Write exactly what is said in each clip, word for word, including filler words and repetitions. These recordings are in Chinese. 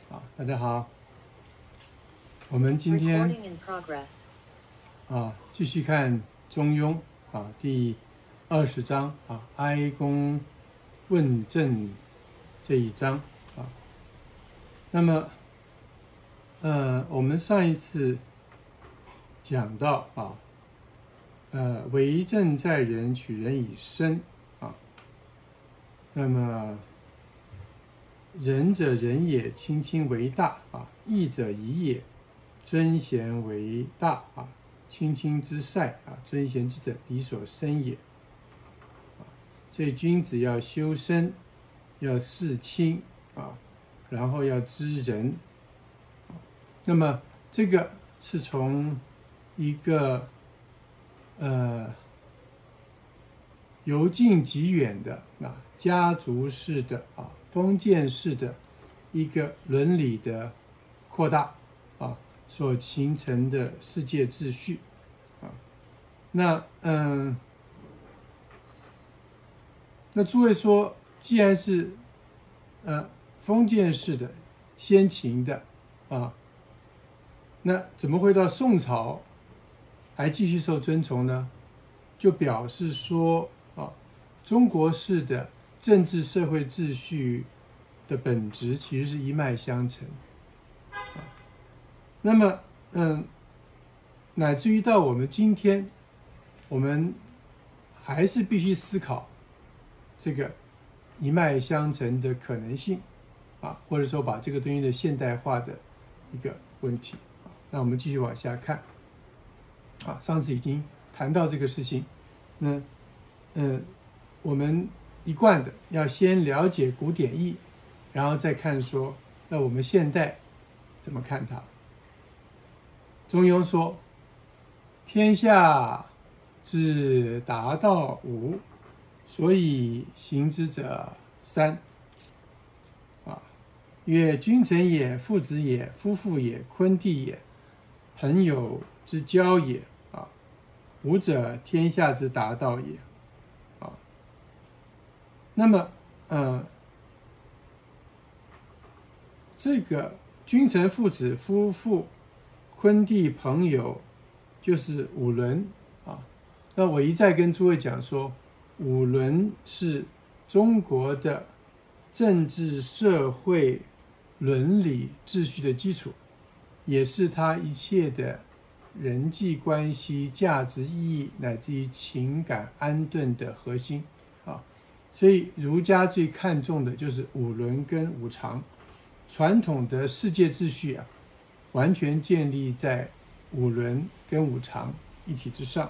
啊，大家好，我们今天啊继续看《中庸》啊第二十章啊哀公问政这一章啊。那么，呃，我们上一次讲到啊，呃，为政在人，取人以身啊。那么，仁者仁也，亲亲为大啊；义者义也，尊贤为大啊。亲亲之塞啊，尊贤之等，理所生也。所以君子要修身，要事亲啊，然后要知人。那么这个是从一个呃由近及远的啊家族式的啊封建式的一个伦理的扩大啊所形成的世界秩序啊。那嗯，那诸位说，既然是呃封建式的先秦的啊，那怎么会到宋朝还继续受尊崇呢？就表示说啊，中国式的政治社会秩序的本质其实是一脉相承啊。那么，嗯，乃至于到我们今天，我们还是必须思考这个一脉相承的可能性啊，或者说把这个东西的现代化的一个问题啊。那我们继续往下看啊，上次已经谈到这个事情。那嗯，我们一贯的要先了解古典义，然后再看说，那我们现代怎么看它？中庸说：“天下之达道五，所以行之者三。啊，曰：君臣也，父子也，夫妇也，昆弟也，朋友之交也。啊，五者，天下之达道也。”啊，那么，呃，这个君臣、父子、夫妇、昆弟、朋友，就是五伦啊。那我一再跟诸位讲说，五伦是中国的政治社会伦理秩序的基础，也是它一切的人际关系、价值意义乃至于情感安顿的核心啊。所以儒家最看重的就是五伦跟五常，传统的世界秩序啊，完全建立在五伦跟五常一体之上。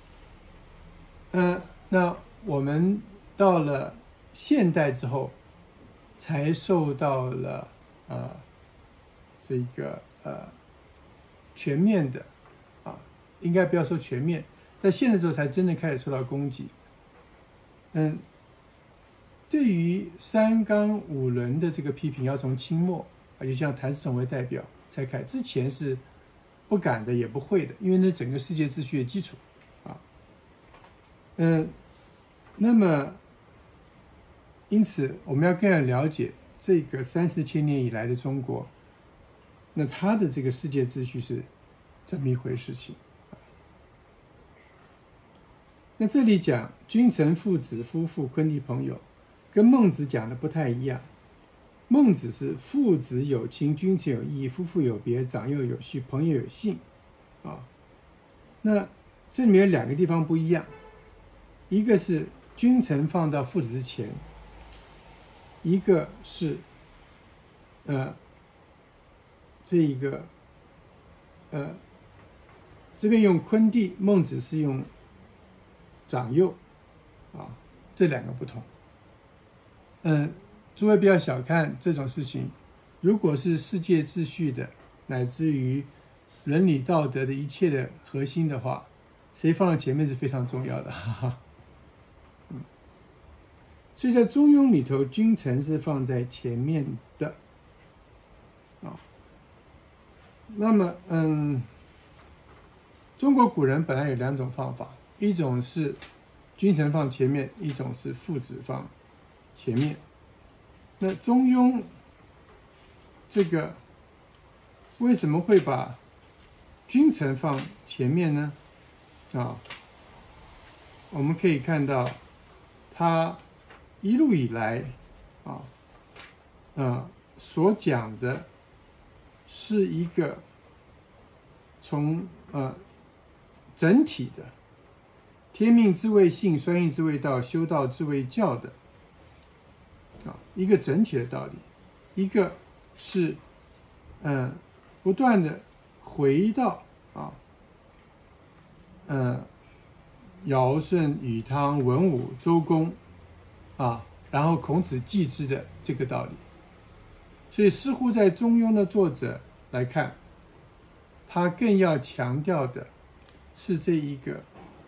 呃，那我们到了现代之后，才受到了呃这个呃全面的啊，应该不要说全面，在现代之后才真正开始受到攻击。嗯，对于三纲五伦的这个批评，要从清末啊，就像谭嗣同为代表才开，之前是不敢的，也不会的，因为那整个世界秩序的基础啊。嗯，那么因此我们要更要了解这个三四千年以来的中国，那它的这个世界秩序是这么一回事情。那这里讲君臣、父子、夫妇、昆弟、朋友，跟孟子讲的不太一样。孟子是父子有亲，君臣有义，夫妇有别，长幼有序，朋友有信啊。那这里面有两个地方不一样，一个是君臣放到父子之前，一个是呃这一个呃这边用昆弟，孟子是用长幼啊，这两个不同。嗯，诸位不要小看这种事情，如果是世界秩序的，乃至于伦理道德的一切的核心的话，谁放在前面是非常重要的。哈哈。嗯，所以在中庸里头，君臣是放在前面的啊。那么，嗯，中国古人本来有两种方法，一种是君臣放前面，一种是父子放前面。那中庸这个为什么会把君臣放前面呢？啊，我们可以看到，他一路以来啊，呃，所讲的是一个从呃整体的天命之谓性，衰运之谓道，修道之谓教的啊一个整体的道理，一个是嗯、呃、不断的回到啊呃尧舜禹汤文武周公啊，然后孔子继之的这个道理。所以似乎在中庸的作者来看，他更要强调的是这一个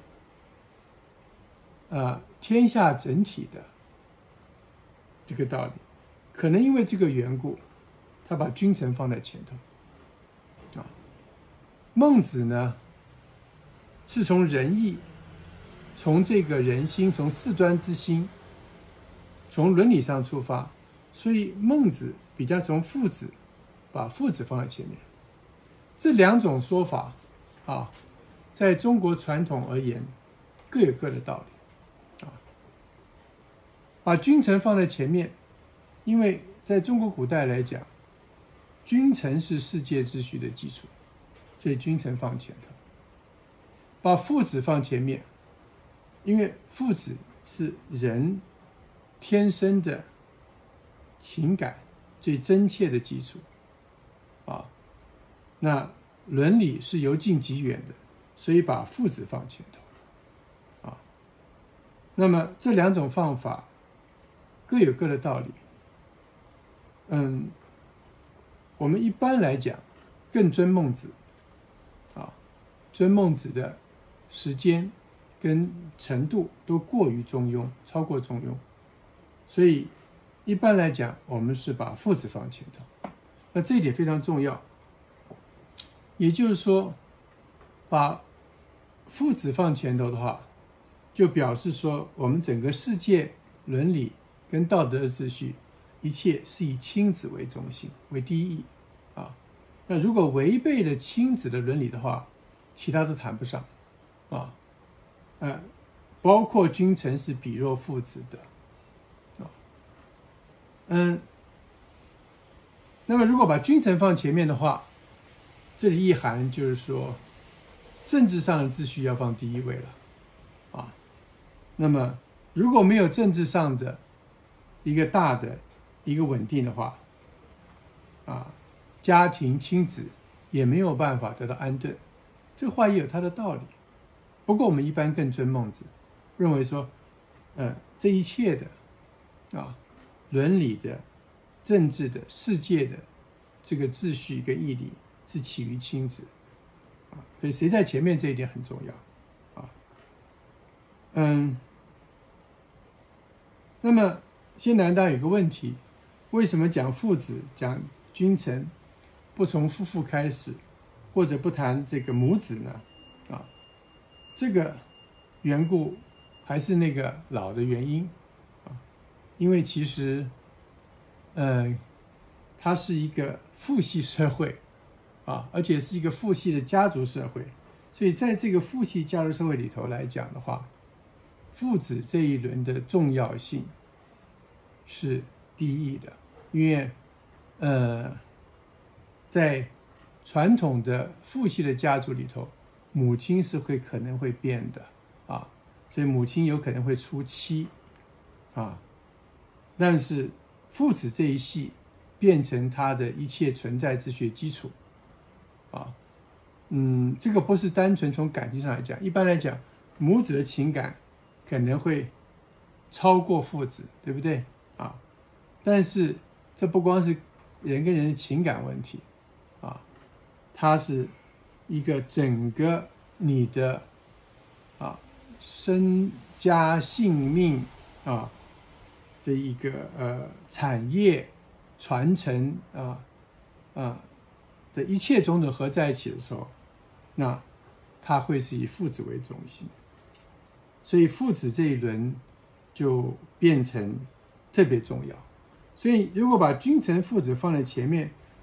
呃天下整体的这个道理。可能因为这个缘故，他把君臣放在前头啊。孟子呢是从仁义，从这个人心，从四端之心，从伦理上出发，所以孟子比较从父子，把父子放在前面。这两种说法啊，在中国传统而言，各有各的道理啊。把君臣放在前面，因为在中国古代来讲，君臣是世界秩序的基础，所以君臣放前头。把父子放前面，因为父子是人天生的情感最真切的基础啊。那伦理是由近及远的，所以把父子放前头啊。那么这两种方法各有各的道理。嗯，我们一般来讲更尊孟子啊，尊孟子的时间跟程度都过于中庸，超过中庸，所以一般来讲我们是把父子放前头。那这一点非常重要，也就是说把父子放前头的话，就表示说我们整个世界伦理跟道德的秩序，一切是以亲子为中心，为第一义啊。那如果违背了亲子的伦理的话，其他都谈不上啊。呃，包括君臣是比若父子的啊。嗯，那么如果把君臣放前面的话，这里意涵就是说，政治上的秩序要放第一位了啊。那么如果没有政治上的一个大的一个稳定的话啊，家庭亲子也没有办法得到安顿。这话也有它的道理。不过我们一般更尊孟子，认为说呃，这一切的啊伦理的、政治的、世界的这个秩序跟义理是起于亲子啊，所以谁在前面这一点很重要啊。嗯，那么现在当然有个问题，为什么讲父子、讲君臣，不从夫妇开始，或者不谈这个母子呢？啊，这个缘故还是那个老的原因啊，因为其实，呃，它是一个父系社会啊，而且是一个父系的家族社会，所以在这个父系家族社会里头来讲的话，父子这一轮的重要性是第一的，因为呃，在传统的父系的家族里头，母亲是会可能会变的啊，所以母亲有可能会出妻啊，但是父子这一系变成他的一切存在秩序基础啊。嗯，这个不是单纯从感情上来讲，一般来讲，母子的情感可能会超过父子，对不对啊？但是这不光是人跟人的情感问题啊，它是一个整个你的啊身家性命啊这一个呃产业传承啊啊的一切种种合在一起的时候，那它会是以父子为中心，所以父子这一轮就变成特别重要。所以如果把君臣父子放在前面，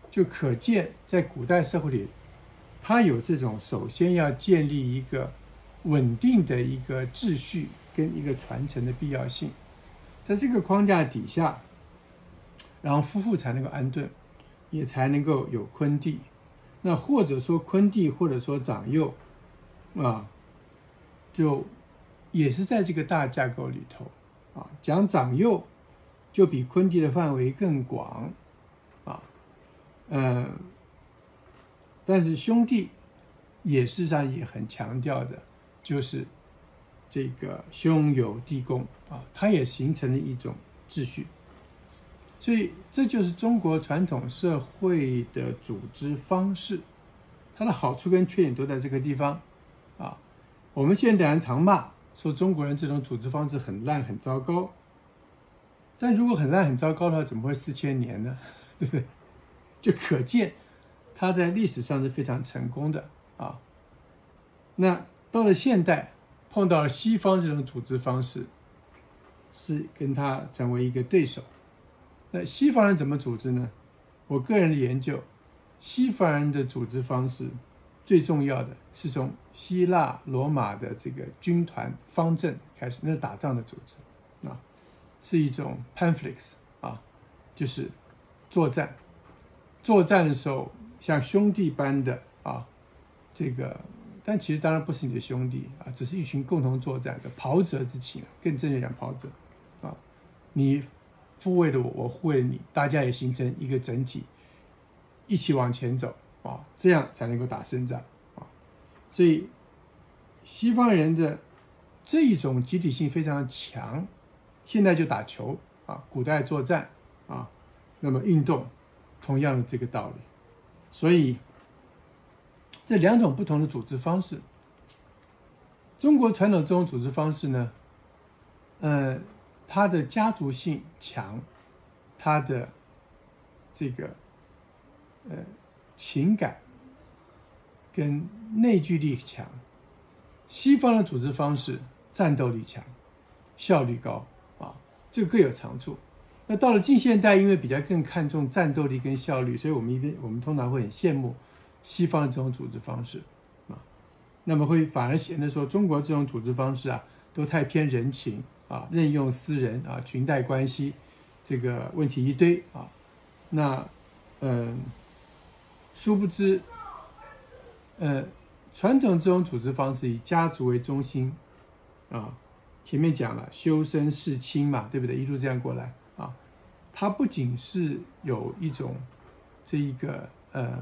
就可见在古代社会里，它有这种首先要建立一个稳定的一个秩序跟一个传承的必要性，在这个框架底下，然后夫妇才能够安顿，也才能够有坤弟。那或者说坤弟，或者说长幼啊，就也是在这个大架构里头啊，讲长幼就比坤弟的范围更广啊，嗯、呃，但是兄弟也事实上也很强调的，就是这个兄友弟恭啊，它也形成了一种秩序。所以这就是中国传统社会的组织方式，它的好处跟缺点都在这个地方啊。我们现代人常骂说中国人这种组织方式很烂很糟糕，但如果很烂很糟糕的话，怎么会四千年呢？对不对？就可见它在历史上是非常成功的啊。那到了现代，碰到了西方这种组织方式，是跟它成为一个对手。那西方人怎么组织呢？我个人的研究，西方人的组织方式最重要的是从希腊罗马的这个军团方阵开始，那是打仗的组织啊，是一种 pamphlix 啊，就是作战。作战的时候像兄弟般的啊，这个但其实当然不是你的兄弟啊，只是一群共同作战的袍泽之情，更正确讲袍泽啊，你护卫了我，我护卫了你，大家也形成一个整体，一起往前走啊，这样才能够打胜仗啊。所以西方人的这一种集体性非常强，现在就打球啊，古代作战啊，那么运动同样的这个道理。所以这两种不同的组织方式，中国传统这种组织方式呢，呃。它的家族性强，它的这个呃情感跟内聚力强。西方的组织方式战斗力强，效率高啊，这个各有长处。那到了近现代，因为比较更看重战斗力跟效率，所以我们一边我们通常会很羡慕西方的这种组织方式啊，那么会反而显得说中国这种组织方式啊，都太偏人情。啊，任用私人啊，裙带关系，这个问题一堆啊。那，嗯，殊不知，呃，传统这种组织方式以家族为中心啊。前面讲了修身事亲嘛，对不对？一路这样过来啊，它不仅是有一种这一个呃，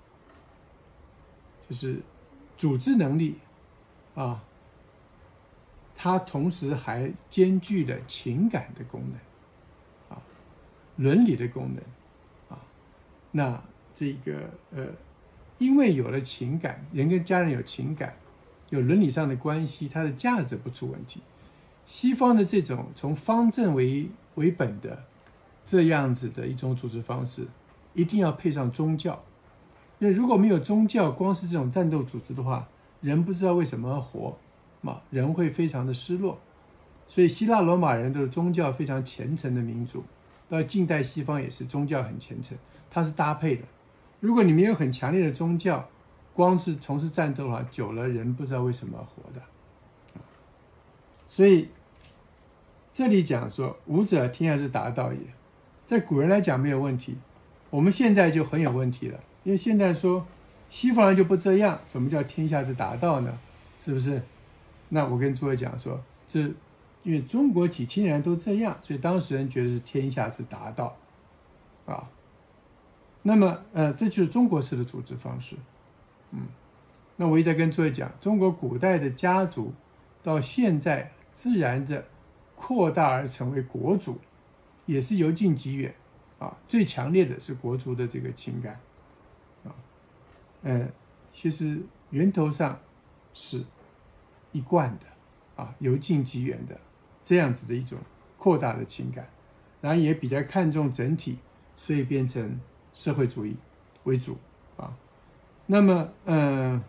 就是组织能力啊。它同时还兼具了情感的功能，啊，伦理的功能，啊，那这个呃，因为有了情感，人跟家人有情感，有伦理上的关系，它的价值不出问题。西方的这种从方阵为为本的这样子的一种组织方式，一定要配上宗教，因为如果没有宗教，光是这种战斗组织的话，人不知道为什么要活。人会非常的失落，所以希腊罗马人都是宗教非常虔诚的民族，到近代西方也是宗教很虔诚，它是搭配的。如果你没有很强烈的宗教，光是从事战斗的话，久了人不知道为什么要活的。所以这里讲说武者天下之达道也，在古人来讲没有问题，我们现在就很有问题了，因为现在说西方人就不这样，什么叫天下之达道呢？是不是？那我跟诸位讲说，这因为中国几千年都这样，所以当时人觉得是天下之达道啊。那么呃，这就是中国式的组织方式。嗯，那我一直在跟诸位讲，中国古代的家族到现在自然的扩大而成为国族，也是由近及远啊。最强烈的是国族的这个情感啊，呃，其实源头上是一贯的啊，由近及远的这样子的一种扩大的情感，然后也比较看重整体，所以变成社会主义为主啊。那么，呃，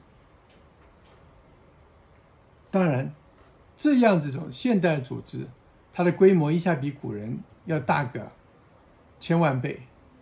当然，这样子种现代组织，它的规模一下比古人要大个千万倍，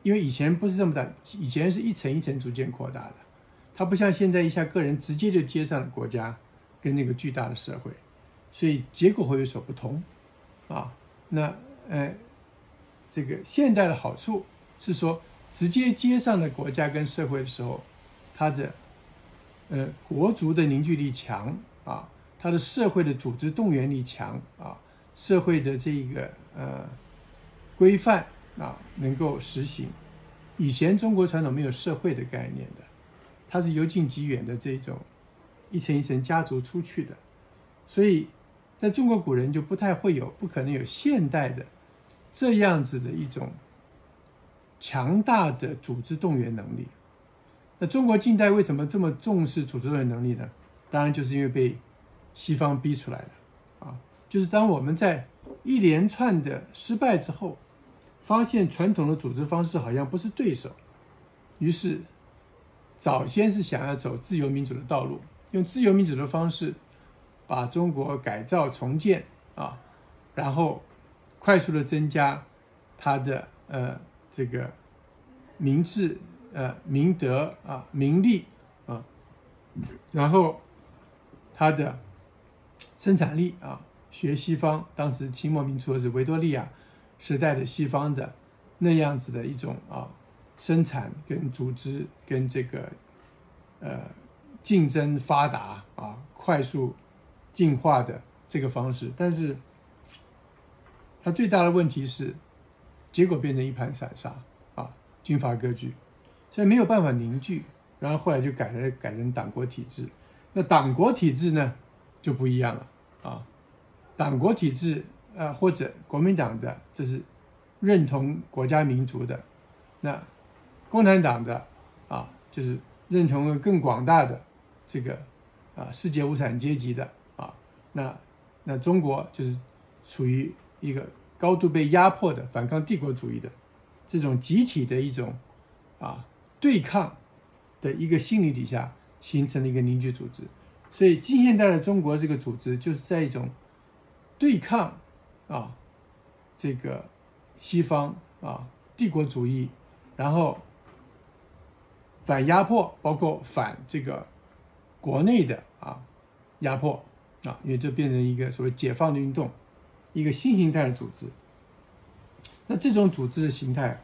因为以前不是这么大，以前是一层一层逐渐扩大的，它不像现在一下个人直接就接上了国家跟那个巨大的社会，所以结果会有所不同啊。那呃，这个现代的好处是说，直接接上的国家跟社会的时候，它的呃国族的凝聚力强啊，它的社会的组织动员力强啊，社会的这个呃规范啊能够实行。以前中国传统没有社会的概念的，它是由近及远的这种一层一层家族出去的，所以在中国古人就不太会有，不可能有现代的这样子的一种强大的组织动员能力。那中国近代为什么这么重视组织动员能力呢？当然就是因为被西方逼出来的啊，就是当我们在一连串的失败之后，发现传统的组织方式好像不是对手，于是早先是想要走自由民主的道路，用自由民主的方式把中国改造重建啊，然后快速的增加它的呃这个民治呃民德啊民力啊，然后它的生产力啊，学西方当时清末民初的是维多利亚时代的西方的那样子的一种啊生产跟组织跟这个呃竞争发达啊快速进化的这个方式，但是它最大的问题是结果变成一盘散沙啊，军阀割据，所以没有办法凝聚，然后后来就改了改成党国体制。那党国体制呢就不一样了啊，党国体制呃或者国民党的这是认同国家民族的，那共产党的啊就是认同了更广大的这个啊世界无产阶级的啊，那那中国就是处于一个高度被压迫的反抗帝国主义的这种集体的一种啊对抗的一个心理底下形成了一个凝聚组织，所以近现代的中国这个组织就是在一种对抗啊这个西方啊帝国主义，然后反压迫，包括反这个国内的啊压迫啊，因为这变成一个所谓解放的运动，一个新形态的组织。那这种组织的形态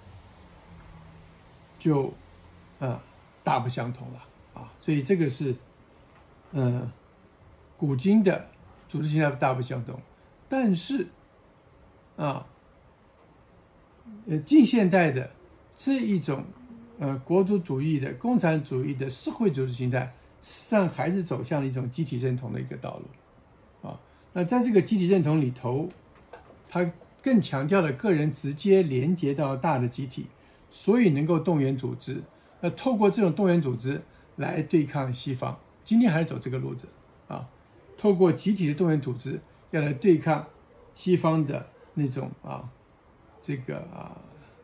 就呃大不相同了啊，所以这个是呃古今的组织形态大不相同，但是啊呃近现代的这一种呃国族主义的共产主义的社会组织形态，实际上还是走向了一种集体认同的一个道路啊。那在这个集体认同里头，它更强调了个人直接连接到大的集体，所以能够动员组织。那透过这种动员组织来对抗西方，今天还是走这个路子啊。透过集体的动员组织要来对抗西方的那种啊，这个啊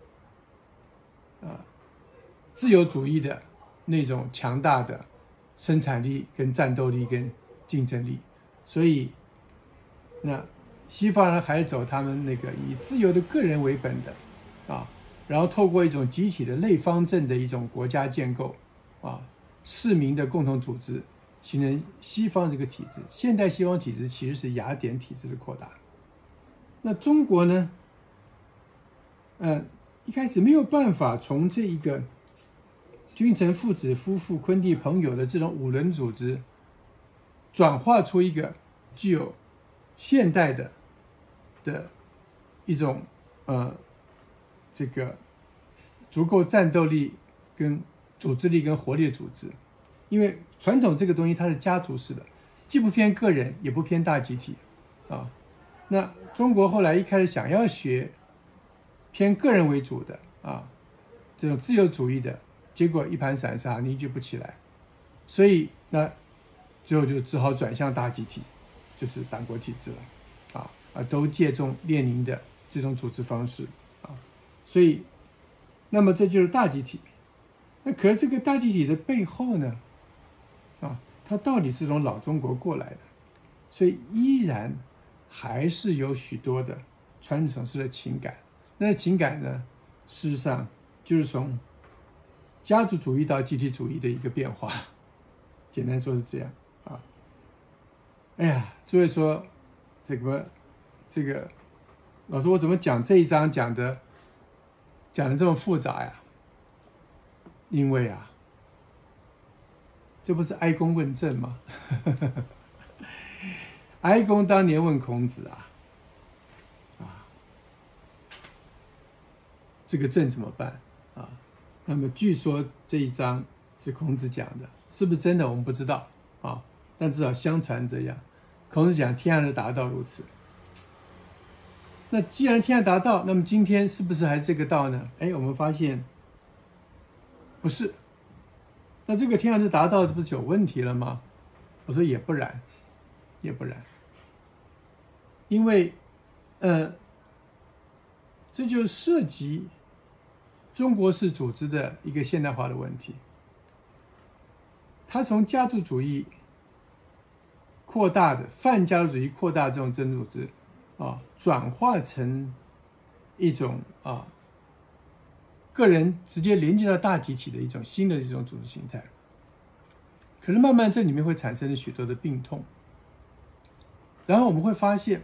啊自由主义的那种强大的生产力跟战斗力跟竞争力，所以那西方人还是走他们那个以自由的个人为本的啊，然后透过一种集体的类方阵的一种国家建构啊，市民的共同组织，形成西方这个体制。现代西方体制其实是雅典体制的扩大。那中国呢，呃，一开始没有办法从这一个君臣父子夫妇昆弟朋友的这种五伦组织，转化出一个具有现代的的一种呃这个足够战斗力跟组织力跟活力的组织。因为传统这个东西它是家族式的，既不偏个人也不偏大集体啊。那中国后来一开始想要学偏个人为主的啊这种自由主义的，结果一盘散沙，凝聚不起来，所以那最后就只好转向大集体，就是党国体制了啊啊，都借重列宁的这种组织方式啊，所以那么这就是大集体。那可是这个大集体的背后呢啊，它到底是从老中国过来的，所以依然还是有许多的传统式的情感。那情感呢，事实上就是从家族主义到集体主义的一个变化，简单说是这样啊。哎呀，诸位说这个这个老师，我怎么讲这一章讲的讲的这么复杂呀？因为啊，这不是哀公问政吗？哀公当年问孔子啊，啊，这个政怎么办啊？那么据说这一章是孔子讲的，是不是真的我们不知道啊，但至少相传这样。孔子讲天下之达道如此。那既然天下达道，那么今天是不是还是这个道呢？哎，我们发现不是。那这个天下之达道，这不是有问题了吗？我说也不然，也不然，因为，呃，这就涉及中国式组织的一个现代化的问题。它从家族主义扩大的泛家族主义扩大这种政治组织啊，转化成一种啊个人直接连接到大集体的一种新的一种组织形态。可是慢慢这里面会产生许多的病痛，然后我们会发现，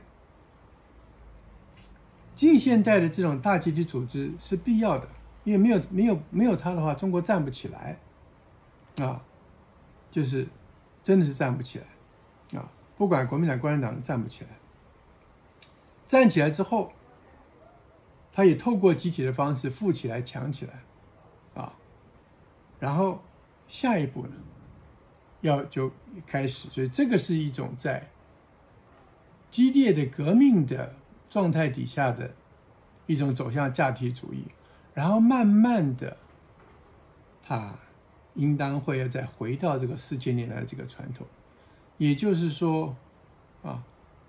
近现代的这种大集体组织是必要的，因为没有没有没有它的话，中国站不起来啊，就是真的是站不起来啊，不管国民党、共产党都站不起来。站起来之后，他也透过集体的方式富起来、强起来啊，然后下一步呢，要就开始，所以这个是一种在激烈的革命的状态底下的一种走向集体主义，然后慢慢的，它应当会要再回到这个四千年来的这个传统，也就是说，啊，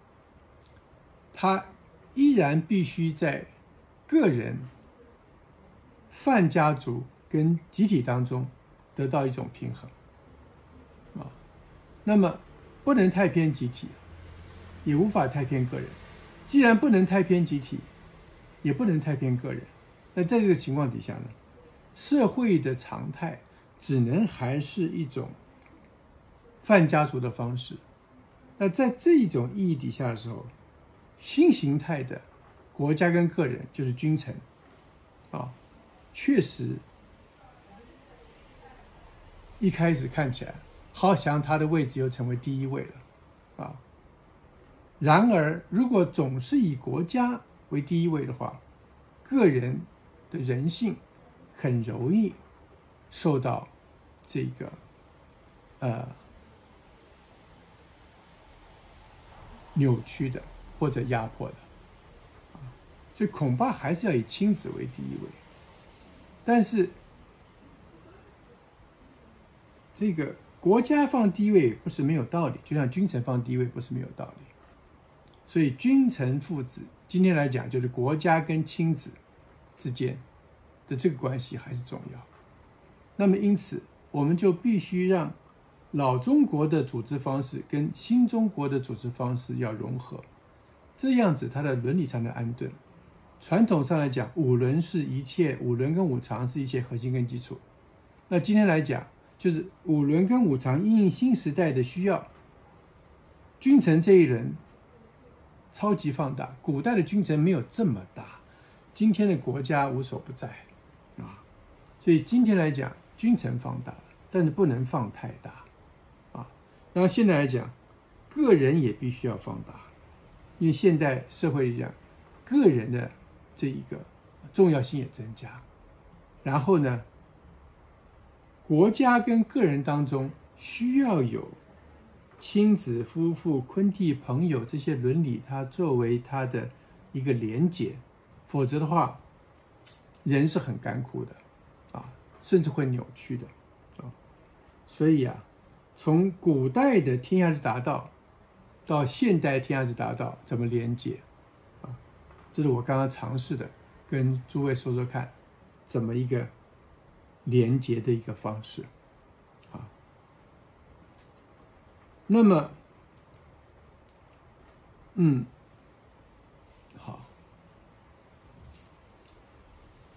它依然必须在个人、泛家族跟集体当中得到一种平衡。啊，那么不能太偏集体，也无法太偏个人。既然不能太偏集体，也不能太偏个人，那在这个情况底下呢，社会的常态只能还是一种泛家族的方式。那在这一种意义底下的时候，新形态的国家跟个人就是君臣啊，确实一开始看起来好像他的位置又成为第一位了啊。然而，如果总是以国家为第一位的话，个人的人性很容易受到这个呃扭曲的或者压迫的，啊，所以恐怕还是要以亲子为第一位。但是这个国家放第一位不是没有道理，就像君臣放第一位不是没有道理。所以君臣父子今天来讲，就是国家跟亲子之间的这个关系还是重要。那么因此，我们就必须让老中国的组织方式跟新中国的组织方式要融合，这样子它的伦理上的安顿。传统上来讲，五伦是一切，五伦跟五常是一切核心跟基础。那今天来讲，就是五伦跟五常因应新时代的需要，君臣这一人超级放大。古代的君臣没有这么大，今天的国家无所不在啊，所以今天来讲，君臣放大了，但是不能放太大啊。然后现在来讲，个人也必须要放大，因为现代社会里讲，个人的这一个重要性也增加。然后呢，国家跟个人当中需要有亲子、夫妇、昆弟、朋友这些伦理，它作为它的一个连结，否则的话，人是很干枯的啊，甚至会扭曲的啊。所以啊，从古代的天下之达道到现代天下之达道，怎么连结啊？这是我刚刚尝试的，跟诸位说说看，怎么一个连结的一个方式啊。那么，嗯，好，呃，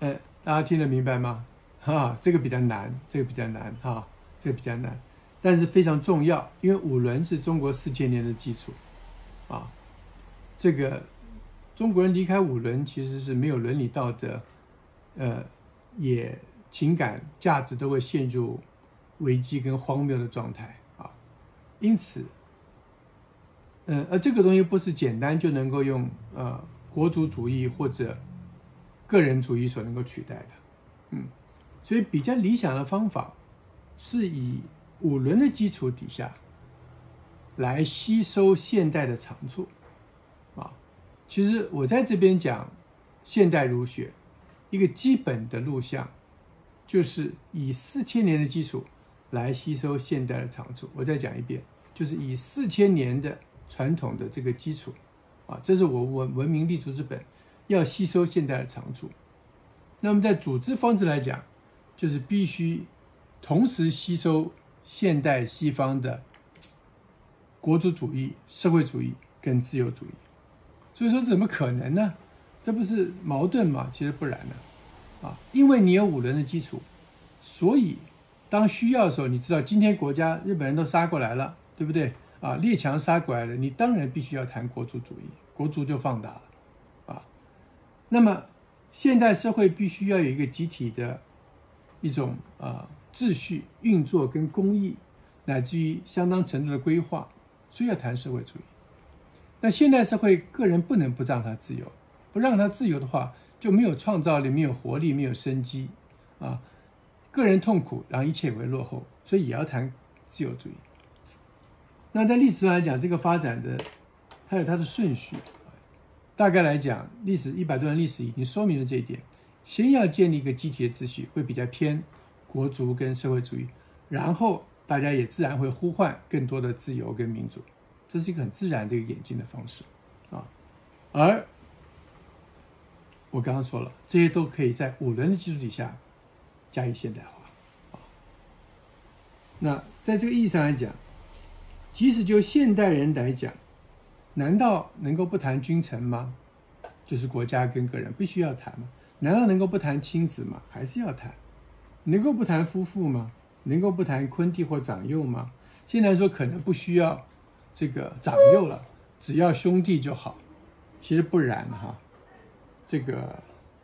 大家听得明白吗？哈，这个比较难，这个比较难哈，这个比较难，但是非常重要，因为五伦是中国四千年的基础啊。这个中国人离开五伦其实是没有伦理道德，呃，也情感价值都会陷入危机跟荒谬的状态啊。因此，呃，而这个东西不是简单就能够用呃国族主义或者个人主义所能够取代的，嗯，所以比较理想的方法是以五伦的基础底下来吸收现代的长处啊。其实我在这边讲现代儒学一个基本的路向，就是以四千年的基础来吸收现代的长处。我再讲一遍，就是以四千年的传统的这个基础啊，这是我文文明立足之本，要吸收现代的长处。那么在组织方式来讲，就是必须同时吸收现代西方的国族主义、社会主义跟自由主义。所以说怎么可能呢？这不是矛盾吗？其实不然的啊，因为你有五伦的基础，所以当需要的时候，你知道今天国家日本人都杀过来了，对不对啊？列强杀过来了，你当然必须要谈国族主义，国族就放大了啊。那么现代社会必须要有一个集体的一种啊秩序运作跟公益，乃至于相当程度的规划，所以要谈社会主义。那现代社会个人不能不让他自由，不让他自由的话，就没有创造力，没有活力，没有生机啊。个人痛苦，然后一切也会落后，所以也要谈自由主义。那在历史上来讲，这个发展的它有它的顺序。大概来讲，历史一百多年历史已经说明了这一点。先要建立一个集体的秩序，会比较偏国族跟社会主义，然后大家也自然会呼唤更多的自由跟民主，这是一个很自然的一个演进的方式啊。而我刚刚说了，这些都可以在五伦的基础底下加以现代化啊。那在这个意义上来讲，即使就现代人来讲，难道能够不谈君臣吗？就是国家跟个人必须要谈吗？难道能够不谈亲子吗？还是要谈。能够不谈夫妇吗？能够不谈昆弟或长幼吗？现在说可能不需要这个长幼了，只要兄弟就好。其实不然哈，这个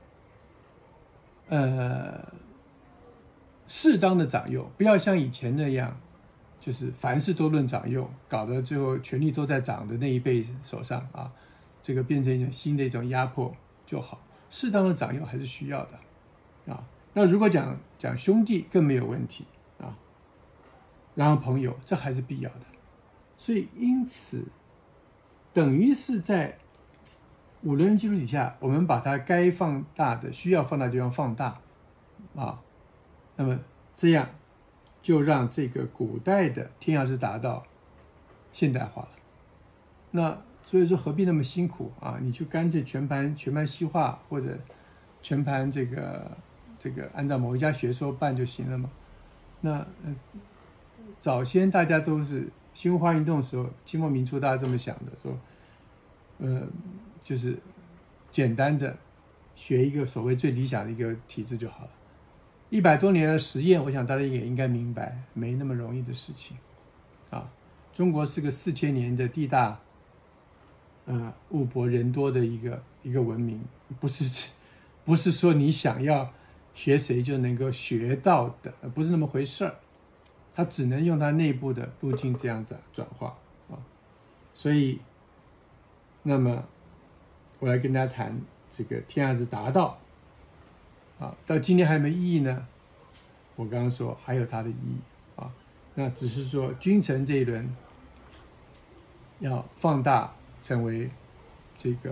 呃适当的长幼，不要像以前那样，就是凡事都论长幼，搞得最后权力都在长的那一辈手上啊，这个变成一种新的一种压迫就好。适当的长幼还是需要的啊。那如果讲讲兄弟更没有问题啊，然后朋友这还是必要的。所以因此等于是在五伦基础底下，我们把它该放大的需要放大的地方放大啊，那么这样就让这个古代的天下之达到现代化了。那所以说何必那么辛苦啊？你就干脆全盘全盘西化，或者全盘这个这个按照某一家学说办就行了嘛？那呃早先大家都是新文化运动的时候，清末民初大家这么想的，说呃就是简单的学一个所谓最理想的一个体制就好了。一百多年的实验，我想大家也应该明白，没那么容易的事情啊。中国是个四千年的地大呃物博人多的一个一个文明，不是不是说你想要学谁就能够学到的，不是那么回事儿。它只能用它内部的路径这样子转化啊。所以，那么我来跟大家谈这个天下之达道啊，到今天还有没有意义呢？我刚刚说还有它的意义啊，那只是说君臣这一轮要放大成为这个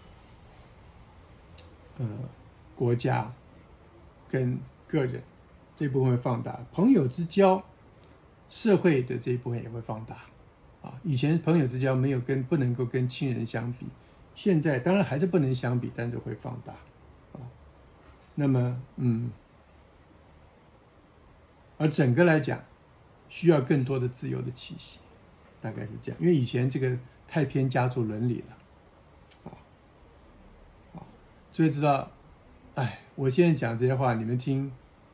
呃国家跟个人这部分会放大，朋友之交、社会的这一部分也会放大啊。以前朋友之交没有跟不能够跟亲人相比，现在当然还是不能相比，但是会放大啊。那么嗯，而整个来讲，需要更多的自由的气息，大概是这样。因为以前这个太偏家族伦理了，啊，啊，所以知道，哎， 我现在讲这些话，你们听，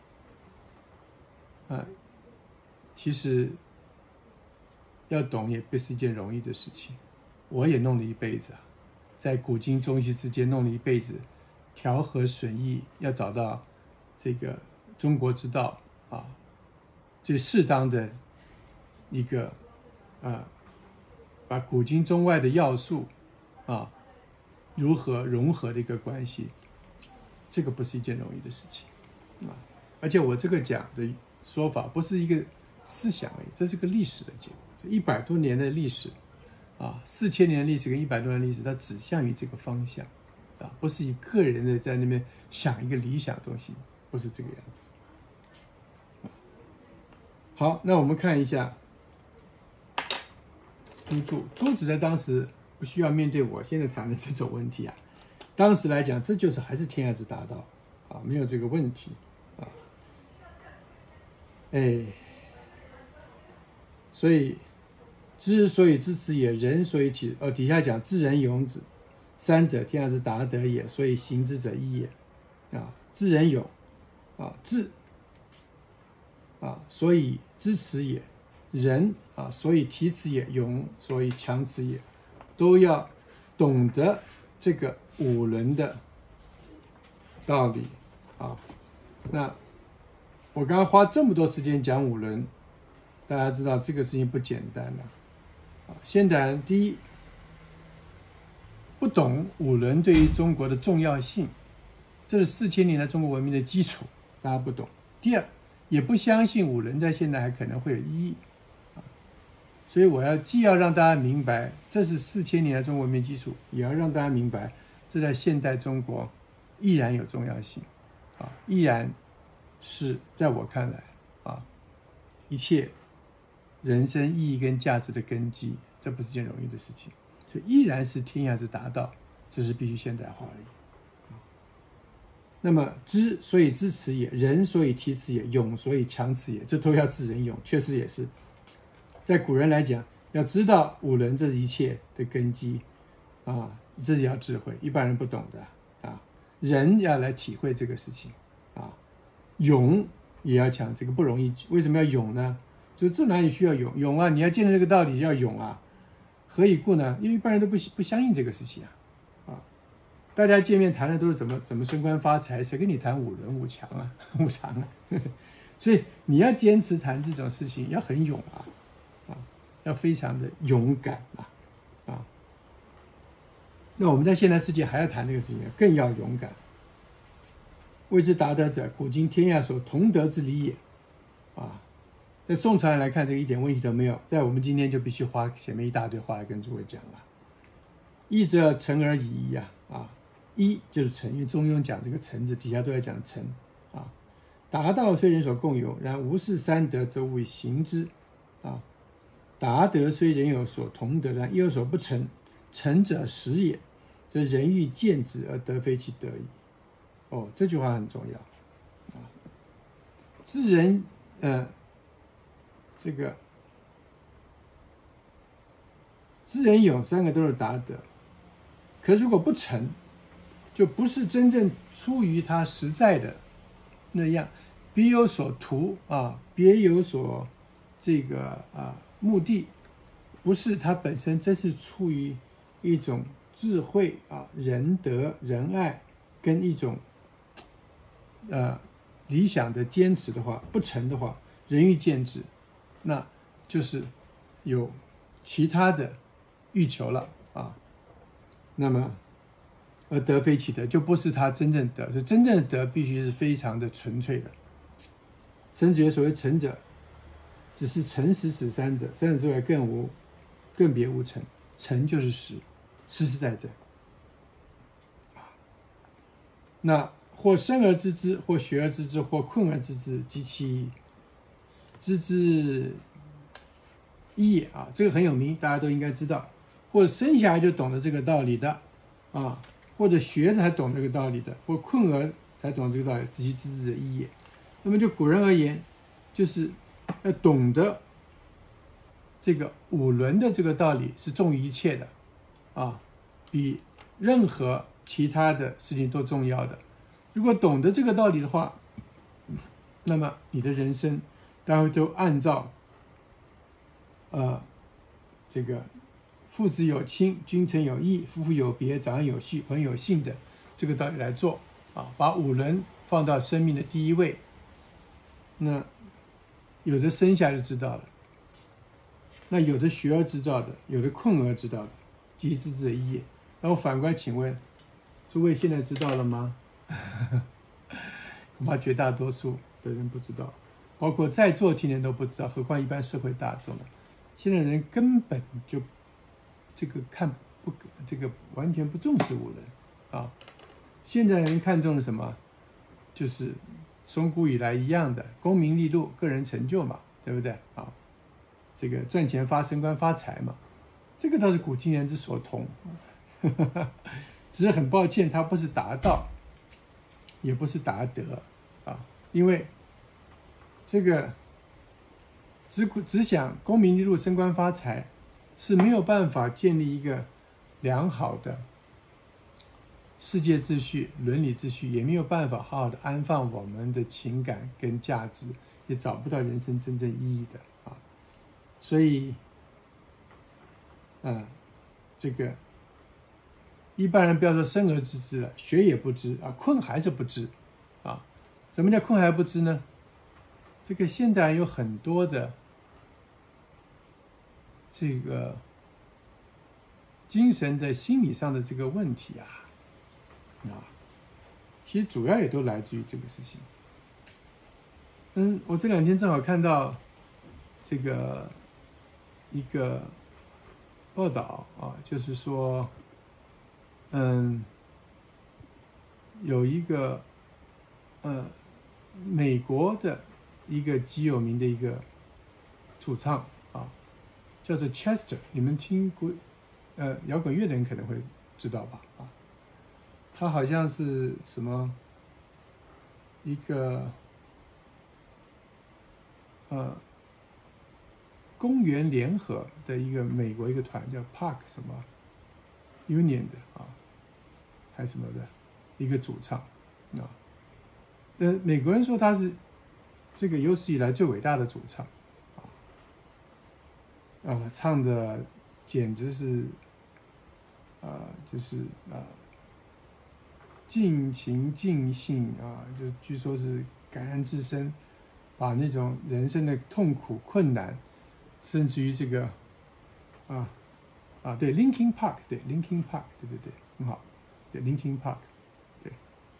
啊，其实要懂也不是一件容易的事情。我也弄了一辈子啊，在古今中西之间弄了一辈子，调和损益，要找到这个中国之道啊，最适当的一个啊，把古今中外的要素啊如何融合的一个关系，这个不是一件容易的事情啊。而且我这个讲的说法不是一个思想而已，这是个历史的结果。这一百多年的历史啊，四千年的历史跟一百多年的历史，它指向于这个方向啊，不是以个人的在那边想一个理想的东西，不是这个样子。好，那我们看一下朱注。朱子在当时不需要面对我现在谈的这种问题啊，当时来讲，这就是还是天下之大道啊，没有这个问题啊。哎，所以知所以知此也，人所以起。哦，底下讲知人勇子，三者天下之达德也，所以行之者一也。啊，知人勇啊，知啊，所以知此也；人啊，所以提此也；勇，所以强此也。都要懂得这个五伦的道理啊。那我刚刚花这么多时间讲五伦，大家知道这个事情不简单了啊。先谈第一，不懂五伦对于中国的重要性，这是四千年来中国文明的基础，大家不懂。第二，也不相信五伦在现在还可能会有意义啊。所以我要既要让大家明白这是四千年来中国文明基础，也要让大家明白这在现代中国依然有重要性啊，依然是在我看来啊，一切人生意义跟价值的根基，这不是件容易的事情，所以依然是天下之达道，只是必须现代化而已。那么知所以知此也，人所以提此也，勇所以强此也，这都要知人勇，确实也是。在古人来讲，要知道五伦这是一切的根基啊，这是要智慧，一般人不懂的啊。人要来体会这个事情啊，勇也要强，这个不容易。为什么要勇呢？就这哪里需要勇？勇啊，你要见到这个道理要勇啊。何以故呢？因为一般人都不不相信这个事情啊。啊，大家见面谈的都是怎么怎么升官发财，谁跟你谈五伦五强啊、五常啊？所以你要坚持谈这种事情，要很勇啊，啊，要非常的勇敢啊，啊。那我们在现代世界还要谈这个事情，更要勇敢。谓之达德者，古今天下所同德之理也，啊。在宋朝人来看，这个一点问题都没有。在我们今天就必须花前面一大堆话来跟诸位讲了。义者诚而已矣啊，啊，一就是诚，因为中庸讲这个诚字，底下都在讲诚啊。达道虽人所共有，然无事三德，则无以行之啊。达德虽人有所同德，然亦有所不成。成者实也，则人欲见之而德非其德矣。哦，这句话很重要啊。知人，呃。这个知人勇三个都是达德，可如果不成，就不是真正出于他实在的那样，别有所图啊，别有所这个啊目的，不是他本身真是出于一种智慧啊、仁德、仁爱跟一种呃理想的坚持的话，不成的话，人欲见之。那就是有其他的欲求了啊，那么而德非其德，就不是他真正德，就真正的德必须是非常的纯粹的。诚觉所谓诚者，只是诚实指三者，三者之外更无，更别无诚。诚就是实，实实在在。那或生而知之，或学而知之，或困而知之，及其知之一也啊，这个很有名，大家都应该知道。或者生下来就懂得这个道理的啊，或者学才懂这个道理的，或困而才懂这个道理，及其知之者一也。那么就古人而言，就是要懂得这个五伦的这个道理是重于一切的啊，比任何其他的事情都重要的。 如果懂得这个道理的话，那么你的人生当然都按照呃这个父子有亲，君臣有义，夫妇有别，长幼有序，朋友有信的这个道理来做啊，把五伦放到生命的第一位。那有的生下就知道了，那有的学而知道的，有的困而知道的，即知之者一也。然后反观，请问诸位现在知道了吗？恐怕绝大多数的人不知道，包括在座听的人都不知道，何况一般社会大众了。现在人根本就这个看不这个完全不重视五伦啊。现在人看重什么？就是从古以来一样的功名利禄、个人成就嘛，对不对啊？这个赚钱发升官发财嘛，这个倒是古今人之所同。只是很抱歉，他不是达到，也不是达得啊，因为这个只只想功名利禄、升官发财，是没有办法建立一个良好的世界秩序、伦理秩序，也没有办法好好的安放我们的情感跟价值，也找不到人生真正意义的啊。所以，嗯，这个一般人不要说生而知之了，学也不知啊，困还是不知啊。怎么叫困还不知呢？这个现代人有很多的这个精神的、心理上的这个问题啊，啊，其实主要也都来自于这个事情。嗯，我这两天正好看到这个一个报道啊，就是说，嗯，有一个呃美国的一个极有名的一个主唱啊，叫做 Chester， 你们听过呃摇滚乐的人可能会知道吧？啊，他好像是什么一个呃公园联合的一个美国一个团叫 Park 什么 Union 的啊，还是什么的一个主唱啊。呃，美国人说他是这个有史以来最伟大的主唱啊，啊，唱的简直是啊，就是啊尽情尽兴啊，就据说是感人至深，把那种人生的痛苦困难，甚至于这个啊啊对 Linkin Park 对 Linkin Park 对对对很好，对 Linkin Park 对，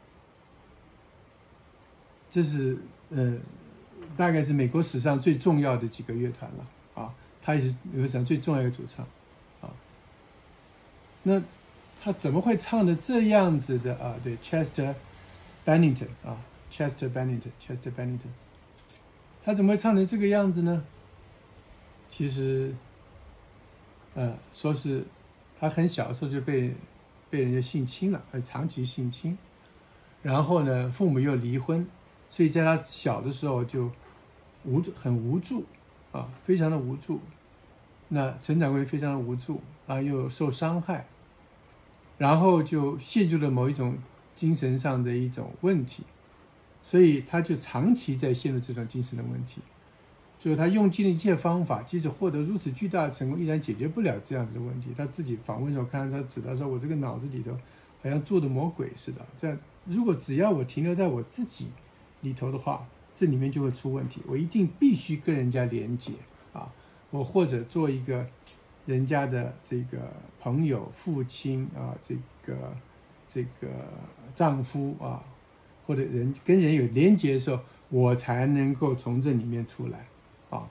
这是呃大概是美国史上最重要的几个乐团了啊，他也是美国史上最重要的主唱啊。那他怎么会唱的这样子的啊？对 ，Chester Bennington 啊 ，Chester Bennington，Chester Bennington， 他怎么会唱成这个样子呢？其实，呃，说是他很小的时候就被被人家性侵了，呃，长期性侵，然后呢，父母又离婚，所以在他小的时候就无助，很无助啊，非常的无助。那成长会非常的无助，然后又受伤害。然后就陷入了某一种精神上的一种问题，所以他就长期在陷入这种精神的问题。就是他用尽了一切方法，即使获得如此巨大的成功，依然解决不了这样子的问题。他自己访问的时候，看到他指到说：“我这个脑子里头好像住的魔鬼似的。这样，如果只要我停留在我自己里头的话，这里面就会出问题。我一定必须跟人家连结啊，我或者做一个。”人家的这个朋友、父亲啊，这个这个丈夫啊，或者人跟人有连结的时候，我才能够从这里面出来啊。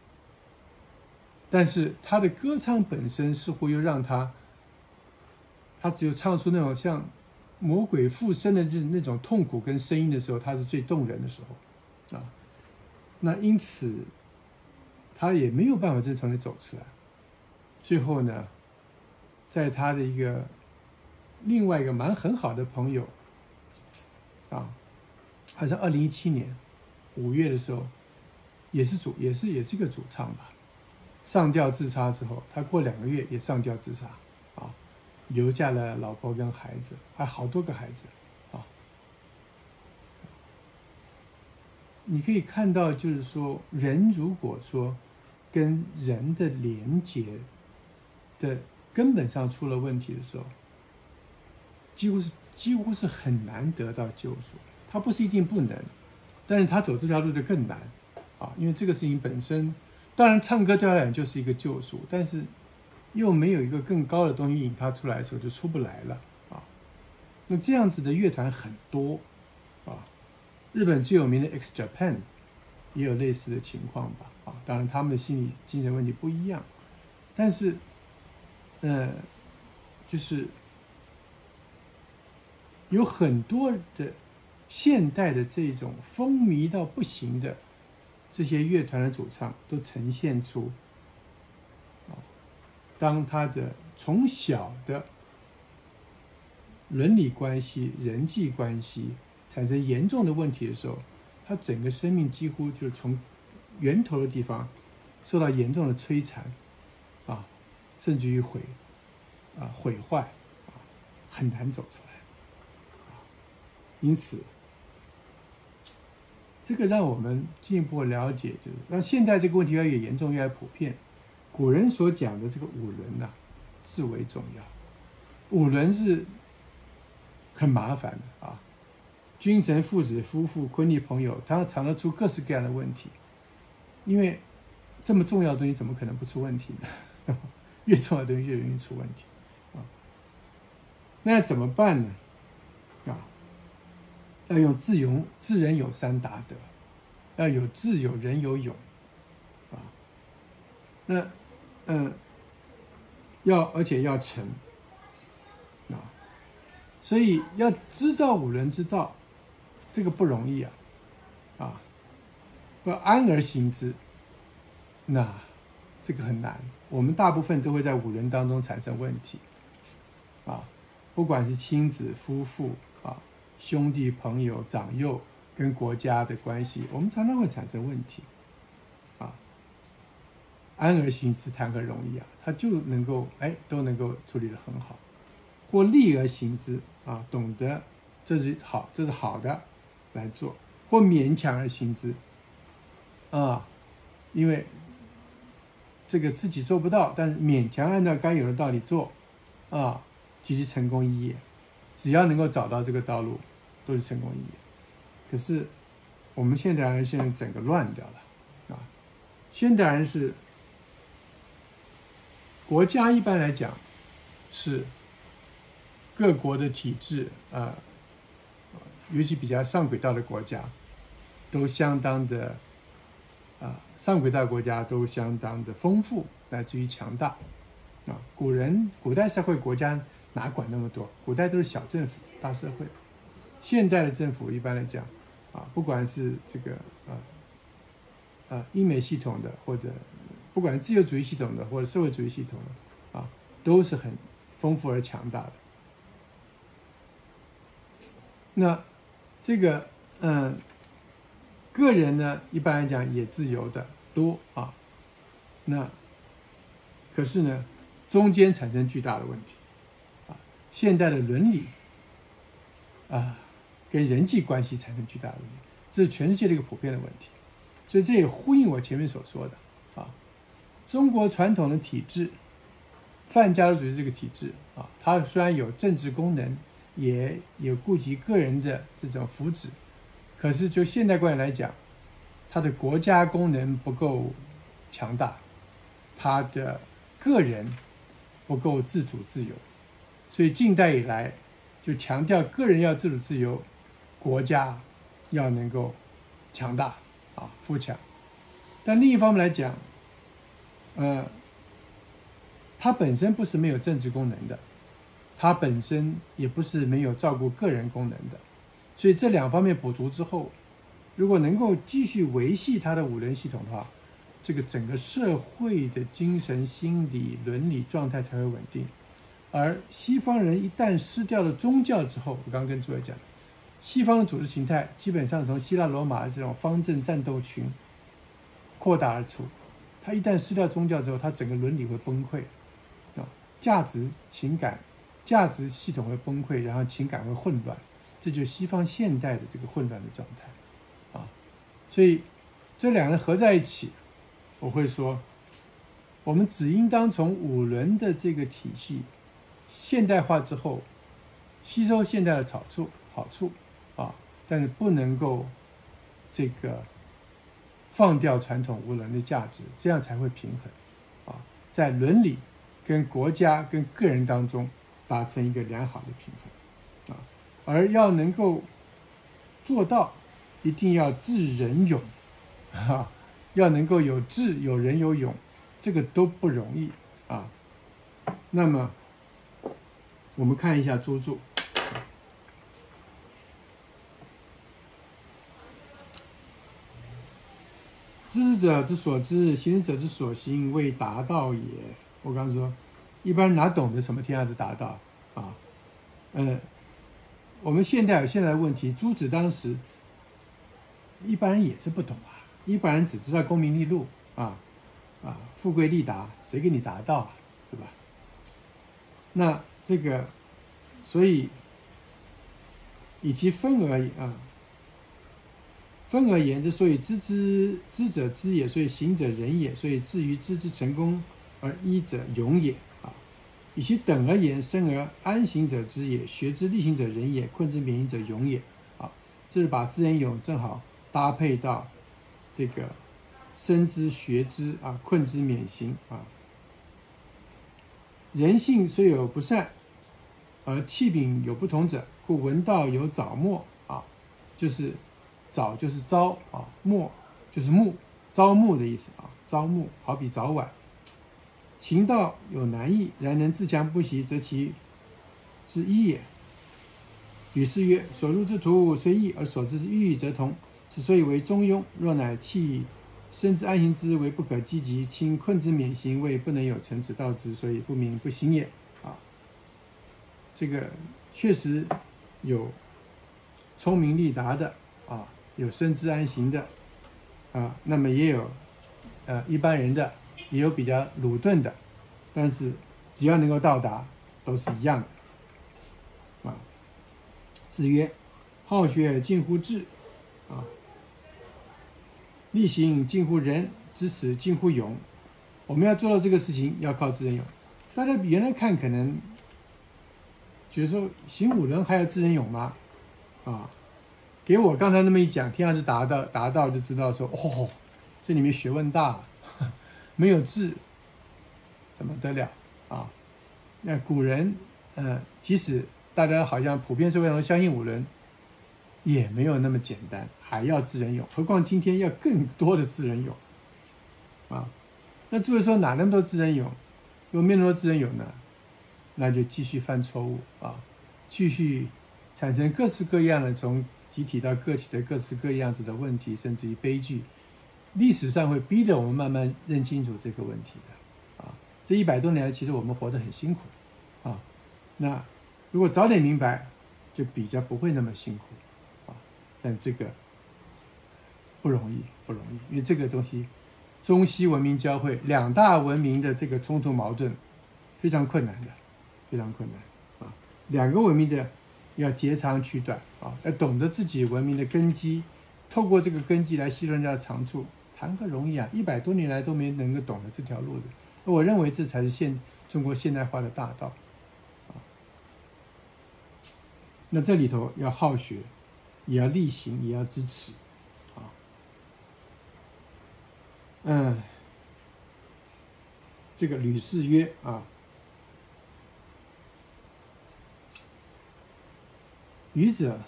但是他的歌唱本身似乎又让他，他只有唱出那种像魔鬼附身的那那种痛苦跟声音的时候，他是最动人的时候啊。那因此，他也没有办法真从里走出来。最后呢，在他的一个另外一个蛮很好的朋友啊，好像二零一七年五月的时候，也是主也是也是个主唱吧，上吊自杀之后，他过两个月也上吊自杀啊，留下了老婆跟孩子，还好多个孩子啊。 你可以看到，就是说，人如果说跟人的连结的根本上出了问题的时候，几乎是几乎是很难得到救赎。他不是一定不能，但是他走这条路就更难啊，因为这个事情本身，当然唱歌对他来讲就是一个救赎，但是又没有一个更高的东西引他出来的时候，就出不来了啊。那这样子的乐团很多啊，日本最有名的 X Japan 也有类似的情况吧啊，当然他们的心理精神问题不一样，但是呃，就是有很多的现代的这种风靡到不行的这些乐团的主唱，都呈现出啊，当他的从小的伦理关系、人际关系产生严重的问题的时候，他整个生命几乎就从源头的地方受到严重的摧残啊，甚至于毁啊毁坏啊，很难走出来啊。因此，这个让我们进一步了解，就是让现在这个问题越来越严重、越来越普遍。古人所讲的这个五伦呐，至为重要。五伦是很麻烦的啊，君臣、父子、夫妇、婚礼、朋友，它常常出各式各样的问题。因为这么重要的东西，怎么可能不出问题呢？越重要的东西越容易出问题啊。那怎么办呢？啊？要用智勇，智人有三达德，要有智有仁有勇，啊，那嗯，要而且要诚，啊，所以要知道五伦之道，这个不容易啊，啊，要安而行之，那这个很难。我们大部分都会在五伦当中产生问题，啊，不管是亲子、夫妇啊。兄弟、朋友、长幼跟国家的关系，我们常常会产生问题，啊，安而行之谈何容易啊？他就能够哎都能够处理得很好，或利而行之啊，懂得这是好，这是好的来做，或勉强而行之啊，因为这个自己做不到，但是勉强按照该有的道理做啊，即是成功一业。只要能够找到这个道路，都是成功一业。可是我们现代人现在整个乱掉了啊！现代人是国家一般来讲是各国的体制啊，尤其比较上轨道的国家，都相当的啊，上轨道国家都相当的丰富，乃至于强大啊。古人古代社会国家哪管那么多？古代都是小政府、大社会。现代的政府一般来讲，啊，不管是这个呃呃英美系统的，或者不管自由主义系统的，或者社会主义系统的，啊，都是很丰富而强大的。那这个嗯、呃，个人呢，一般来讲也自由的多啊。那可是呢，中间产生巨大的问题。现代的伦理啊，跟人际关系产生巨大的问题，这是全世界的一个普遍的问题。所以这也呼应我前面所说的啊，中国传统的体制，泛家族主义这个体制啊，它虽然有政治功能，也有顾及个人的这种福祉，可是就现代观点来讲，它的国家功能不够强大，它的个人不够自主自由。所以近代以来，就强调个人要自主自由，国家要能够强大啊富强。但另一方面来讲，呃，它本身不是没有政治功能的，它本身也不是没有照顾个人功能的。所以这两方面补足之后，如果能够继续维系它的五伦系统的话，这个整个社会的精神、心理、伦理状态才会稳定。而西方人一旦失掉了宗教之后，我刚刚跟诸位讲，西方的组织形态基本上从希腊罗马的这种方阵战斗群扩大而出，他一旦失掉宗教之后，他整个伦理会崩溃啊，价值情感价值系统会崩溃，然后情感会混乱，这就是西方现代的这个混乱的状态啊。 所以这两人合在一起，我会说，我们只应当从五伦的这个体系现代化之后，吸收现代的好处好处啊，但是不能够这个放掉传统五伦的价值，这样才会平衡啊，在伦理跟国家跟个人当中达成一个良好的平衡啊，而要能够做到，一定要智仁勇啊，要能够有智有仁有勇，这个都不容易啊。那么我们看一下朱注。知者之所知，行者之所行，谓达道也。我刚刚说，一般人哪懂得什么天下之达道啊？呃，我们现代有现在的问题，朱子当时一般人也是不懂啊，一般人只知道功名利禄啊啊，富贵利达，谁给你达到啊？是吧？那这个，所以以其分而已啊。分而言之，所以知之知者知也，所以行者仁也，所以至于知之成功而依者勇也啊。以其等而言，生而安行者知也，学之力行者仁也，困之免行者勇也啊。这是把知仁勇正好搭配到这个生之学之啊，困之免行啊。人性虽有不善，而气柄有不同者，故闻道有早末啊，就是早就是朝啊，末就是暮，朝暮的意思啊，朝暮好比早晚。行道有难易，然能自强不息，则其之一也。吕氏曰：所入之途虽异，而所知之寓意则同。之所以为中庸，若乃弃生之安行之为不可积极，轻困之免行为不能有成，此道之，所以不明不行也啊。这个确实有聪明利达的啊，有生之安行的啊，那么也有呃一般人的，也有比较鲁钝的，但是只要能够到达，都是一样的啊。子曰：好学近乎智啊，力行近乎仁，知耻近乎勇。我们要做到这个事情，要靠知仁勇。大家原来看可能觉得说行五伦还要知仁勇吗？啊，给我刚才那么一讲，天下之达到达到就知道说，哦，这里面学问大了，没有智怎么得了啊？那古人，呃，即使大家好像普遍社会上相信五伦，也没有那么简单，还要知仁勇。何况今天要更多的知仁勇啊！那诸位说哪那么多知仁勇？如果没那么多知仁勇呢，那就继续犯错误啊，继续产生各式各样的从集体到个体的各式各样子的问题，甚至于悲剧。历史上会逼着我们慢慢认清楚这个问题的啊！这一百多年来，其实我们活得很辛苦啊。那如果早点明白，就比较不会那么辛苦啊。但这个不容易，不容易，因为这个东西，中西文明交汇，两大文明的这个冲突矛盾，非常困难的，非常困难啊。两个文明的要截长取短啊，要懂得自己文明的根基，透过这个根基来吸收人家的长处，谈何容易啊！一百多年来都没能够懂得这条路的。我认为这才是现中国现代化的大道啊。那这里头要好学，也要力行，也要支持啊。嗯，这个吕氏曰啊，愚者。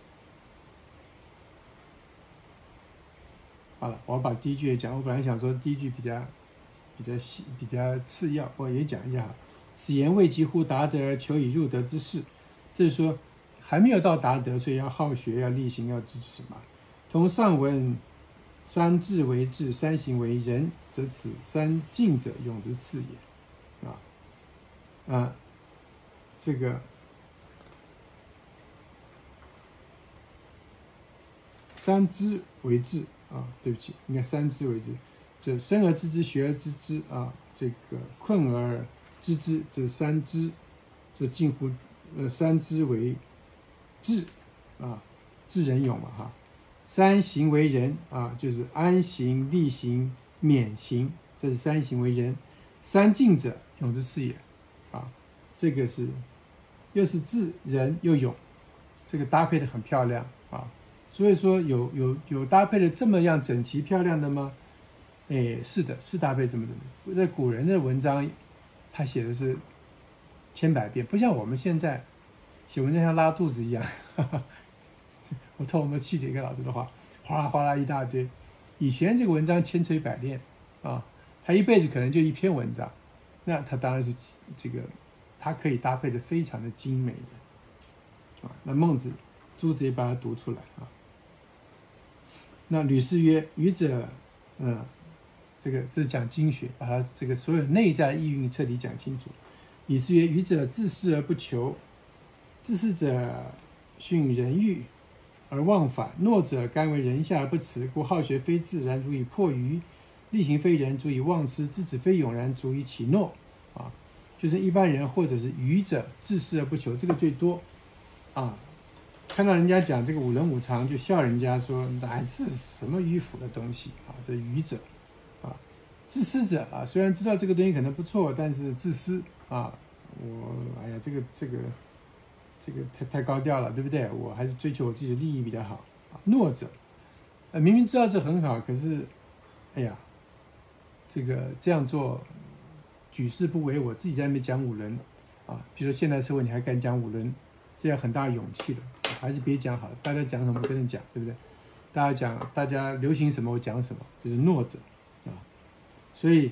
好了，我把第一句也讲。我本来想说第一句比较比较细、比较次要，我也讲一下。此言未及乎达德而求以入德之事，这是说还没有到达德，所以要好学、要力行、要支持嘛。同上文三智为智，三行为仁，则此三敬者勇之次也。啊啊，这个三知为智。啊，对不起，应该三知为智，这生而知之，学而知之啊，这个困而知之，这三知，这近乎呃三知为智啊，智仁勇嘛哈， 三行为人啊，就是安行、利行、免行，这是三行为人。三敬者，勇之事也啊，这个是又是智仁又勇，这个搭配的很漂亮啊。所以说有有有搭配的这么样整齐漂亮的吗？哎，是的，是搭配这么的。在古人的文章，他写的是千百遍，不像我们现在写文章像拉肚子一样。哈哈，我偷我们气的一个老师的话，哗啦哗啦一大堆。以前这个文章千锤百炼啊，他一辈子可能就一篇文章，那他当然是这个，他可以搭配的非常的精美的啊。那孟子、朱子也把它读出来啊。那吕氏曰：“愚者，嗯，这个这是讲经学，把它这个所有内在意蕴彻底讲清楚。李氏曰：愚者自私而不求，自私者训人欲而忘返，懦者甘为人下而不辞，故好学非自然，足以破愚；力行非人，足以忘失；知止非勇然，足以起懦。啊，就是一般人或者是愚者自私而不求，这个最多啊。看到人家讲这个五伦五常，就笑人家说：哎，这是什么迂腐的东西啊？这愚者啊，自私者啊，虽然知道这个东西可能不错，但是自私啊，我哎呀，这个这个这个太太高调了，对不对？我还是追求我自己的利益比较好。啊，懦者，呃，明明知道这很好，可是，哎呀，这个这样做举世不为我，自己在那边讲五伦啊，比如说现代社会你还敢讲五伦，这要很大勇气了。还是别讲好了，大家讲什么跟着讲，对不对？大家讲，大家流行什么我讲什么，这是懦者啊。所以，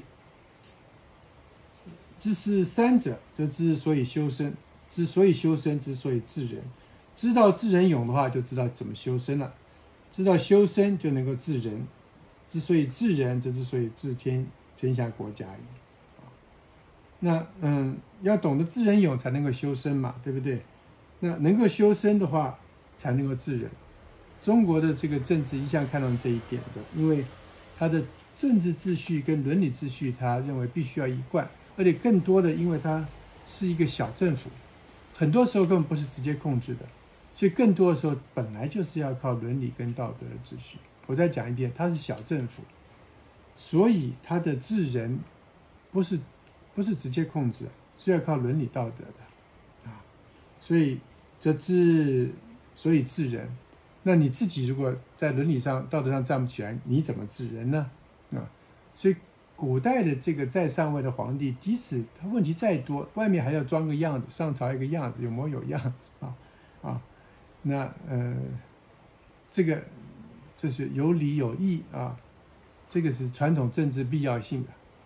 知是三者，则之所以修身，之所以修身，之所以治人。知道治人勇的话，就知道怎么修身了；知道修身，就能够治人。之所以治人，则之所以治天天下国家矣。那嗯，要懂得治人勇，才能够修身嘛，对不对？那能够修身的话，才能够治人。中国的这个政治一向看到这一点的，因为他的政治秩序跟伦理秩序，他认为必须要一贯，而且更多的，因为它是一个小政府，很多时候根本不是直接控制的，所以更多的时候本来就是要靠伦理跟道德的秩序。我再讲一遍，它是小政府，所以它的治人不是不是直接控制，是要靠伦理道德的啊，所以。则治，所以治人。那你自己如果在伦理上、道德上站不起来，你怎么治人呢？啊，所以古代的这个在上位的皇帝，即使他问题再多，外面还要装个样子，上朝一个样子，有模有样啊啊。那呃，这个这是有理有义啊，这个是传统政治必要性的。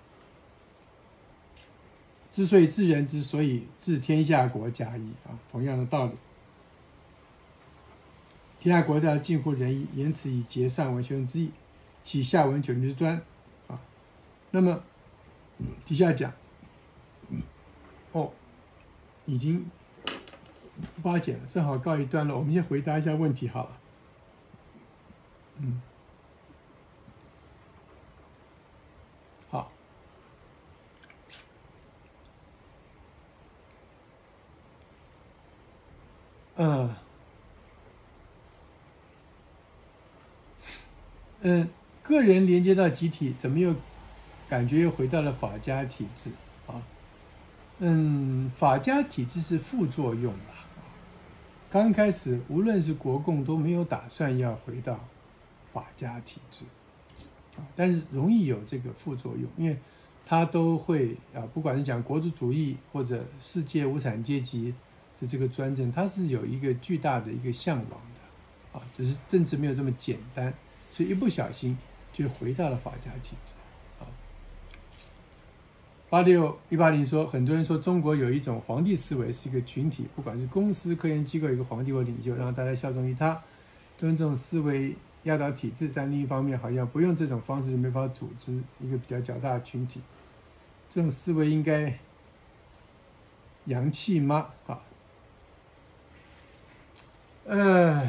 之所以治人，之所以治天下国家矣啊，同样的道理。天下国家近乎仁义，言此以结上文修身之意，起下文九之端啊。那么底下讲，哦，已经八减了，正好告一段落。我们先回答一下问题好了。嗯，好。呃，嗯，个人连接到集体，怎么又感觉又回到了法家体制啊？嗯，法家体制是副作用吧。刚开始，无论是国共都没有打算要回到法家体制啊，但是容易有这个副作用，因为它都会啊，不管是讲国族主义或者世界无产阶级的这个专政，它是有一个巨大的一个向往的啊，只是政治没有这么简单，所以一不小心就回到了法家体制啊。八六一八零说，很多人说中国有一种皇帝思维，是一个群体，不管是公司、科研机构，有一个皇帝或领袖，让大家效忠于他，用这种思维压倒体制。但另一方面，好像不用这种方式就没法组织一个比较较大的群体。这种思维应该洋气吗？啊，呃，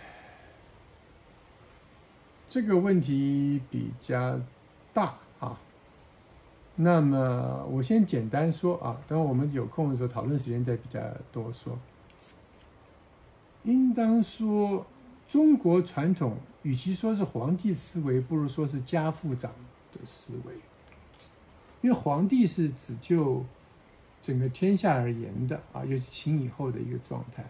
这个问题比较大啊。那么我先简单说啊，等我们有空的时候讨论时间再比较多说。应当说，中国传统与其说是皇帝思维，不如说是家父长的思维，因为皇帝是只就整个天下而言的啊，尤其秦以后的一个状态。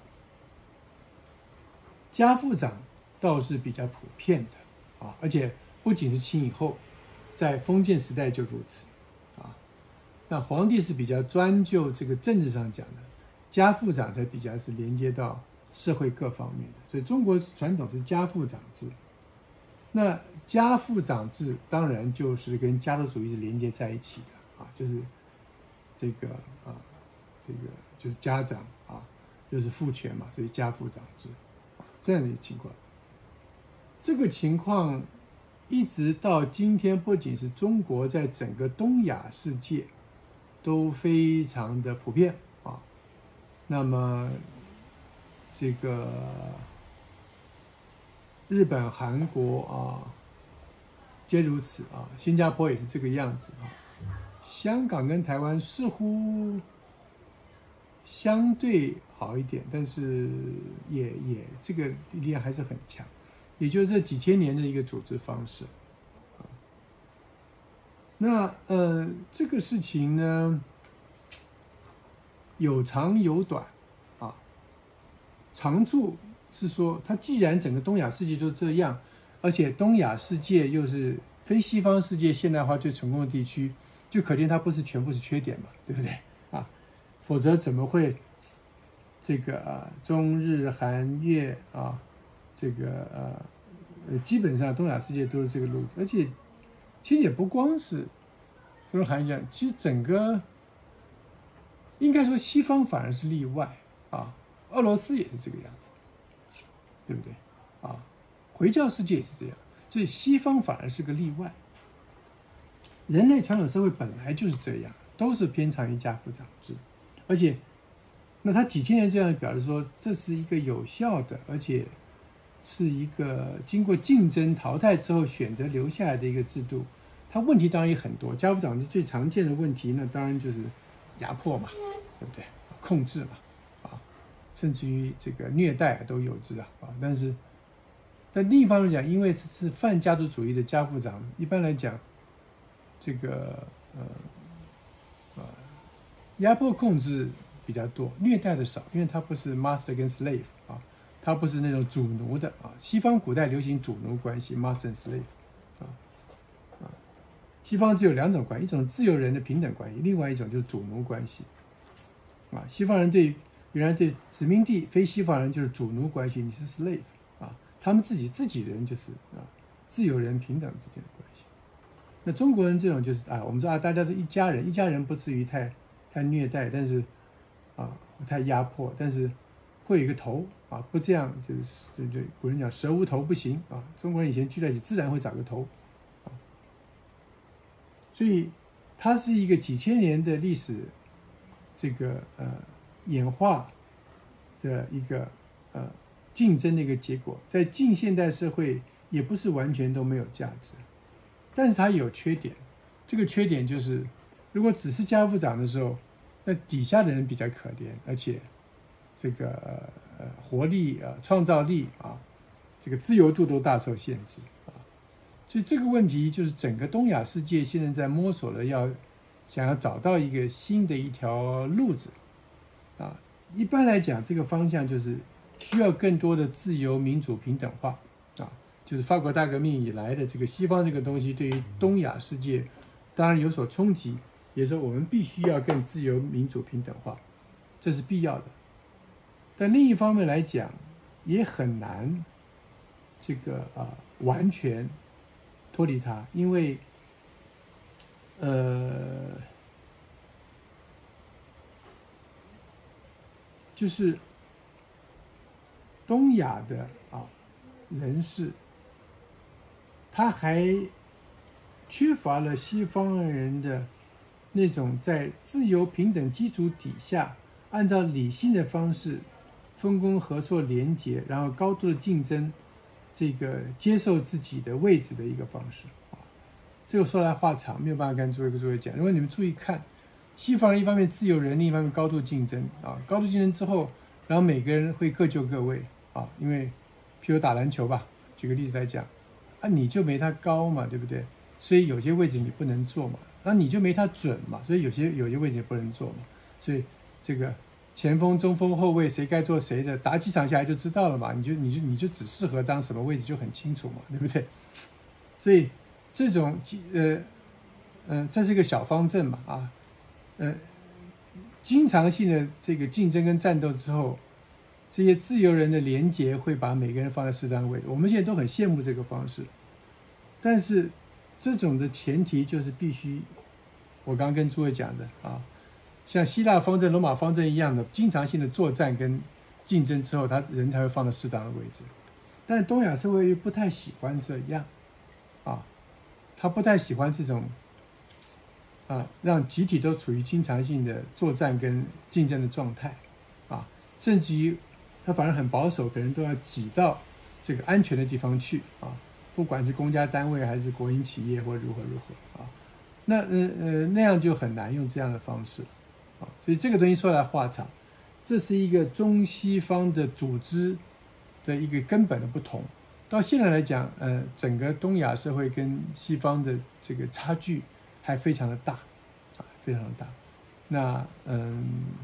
家父长倒是比较普遍的啊，而且不仅是秦以后，在封建时代就如此啊。那皇帝是比较专就这个政治上讲的，家父长才比较是连接到社会各方面的，所以中国传统是家父长制。那家父长制当然就是跟家族主义是连接在一起的啊，就是这个啊，这个就是家长啊，就是父权嘛，所以家父长制啊这样的一个情况。这个情况一直到今天，不仅是中国，在整个东亚世界都非常的普遍啊。那么这个日本、韩国啊，皆如此啊，新加坡也是这个样子啊。香港跟台湾似乎相对好一点，但是也也这个力量还是很强，也就是这几千年的一个组织方式。那呃，这个事情呢，有长有短啊。长处是说，它既然整个东亚世界都这样，而且东亚世界又是非西方世界现代化最成功的地区，就可见它不是全部是缺点嘛，对不对啊？否则怎么会这个啊中日韩越啊这个呃基本上东亚世界都是这个路子，而且其实也不光是中日韩越，其实整个应该说西方反而是例外啊。俄罗斯也是这个样子，对不对啊？回教世界也是这样，所以西方反而是个例外。人类传统社会本来就是这样，都是偏常于家父长制，而且那他几千年这样表示说，这是一个有效的，而且是一个经过竞争淘汰之后选择留下来的一个制度。它问题当然也很多，家父长制最常见的问题，那当然就是压迫嘛，对不对？控制嘛。甚至于这个虐待都有之啊啊！但是，但另一方面讲，因为是泛家族主义的家父长，一般来讲，这个呃呃压迫控制比较多，虐待的少，因为它不是 master 跟 slave 啊，它不是那种主奴的啊。西方古代流行主奴关系 ，master and slave 啊啊，西方只有两种关系，一种自由人的平等关系，另外一种就是主奴关系啊。西方人对原来对殖民地非西方人就是主奴关系，你是 slave 啊，他们自己自己人就是啊自由人平等之间的关系。那中国人这种就是啊，我们说啊大家都一家人，一家人不至于太太虐待，但是啊太压迫，但是会有一个头啊，不这样就是对对，古人讲蛇无头不行啊，中国人以前聚在一起自然会长个头啊，所以它是一个几千年的历史，这个呃。演化的一个呃竞争的一个结果，在近现代社会也不是完全都没有价值，但是它有缺点。这个缺点就是，如果只是家父长的时候，那底下的人比较可怜，而且这个呃活力啊、创造力啊、这个自由度都大受限制啊。所以这个问题就是整个东亚世界现在在摸索了，要想要找到一个新的一条路子。啊，一般来讲，这个方向就是需要更多的自由、民主、平等化啊，就是法国大革命以来的这个西方这个东西，对于东亚世界当然有所冲击，也是我们必须要更自由、民主、平等化，这是必要的。但另一方面来讲，也很难这个啊完全脱离它，因为呃。就是东亚的啊人士，他还缺乏了西方人的那种在自由平等基础底下，按照理性的方式分工合作连结，然后高度的竞争，这个接受自己的位置的一个方式啊。这个说来话长，没有办法跟诸位各位讲。如果你们注意看。西方人一方面自由人，另一方面高度竞争啊，高度竞争之后，然后每个人会各就各位啊，因为譬如打篮球吧， 举个例子来讲，啊，你就没它高嘛，对不对？所以有些位置你不能做嘛，那你就没它准嘛，所以有些有些位置你不能做嘛，所以这个前锋、中锋、后卫谁该做谁的，打几场下来就知道了嘛，你就你就你就只适合当什么位置就很清楚嘛，对不对？所以这种呃呃，这是一个小方阵嘛啊，呃，经常性的这个竞争跟战斗之后，这些自由人的连结会把每个人放在适当位置，我们现在都很羡慕这个方式，但是这种的前提就是必须，我刚刚跟诸位讲的啊，像希腊方阵、罗马方阵一样的经常性的作战跟竞争之后，他人才会放到适当的位置。但是东亚社会不太喜欢这样，啊，他不太喜欢这种，啊，让集体都处于经常性的作战跟竞争的状态，啊，甚至于他反而很保守，可能都要挤到这个安全的地方去啊。不管是公家单位还是国营企业或如何如何啊，那呃呃那样就很难用这样的方式啊，所以这个东西说来话长，这是一个中西方的组织的一个根本的不同。到现在来讲，呃，整个东亚社会跟西方的这个差距还非常的大啊，非常的大。那嗯，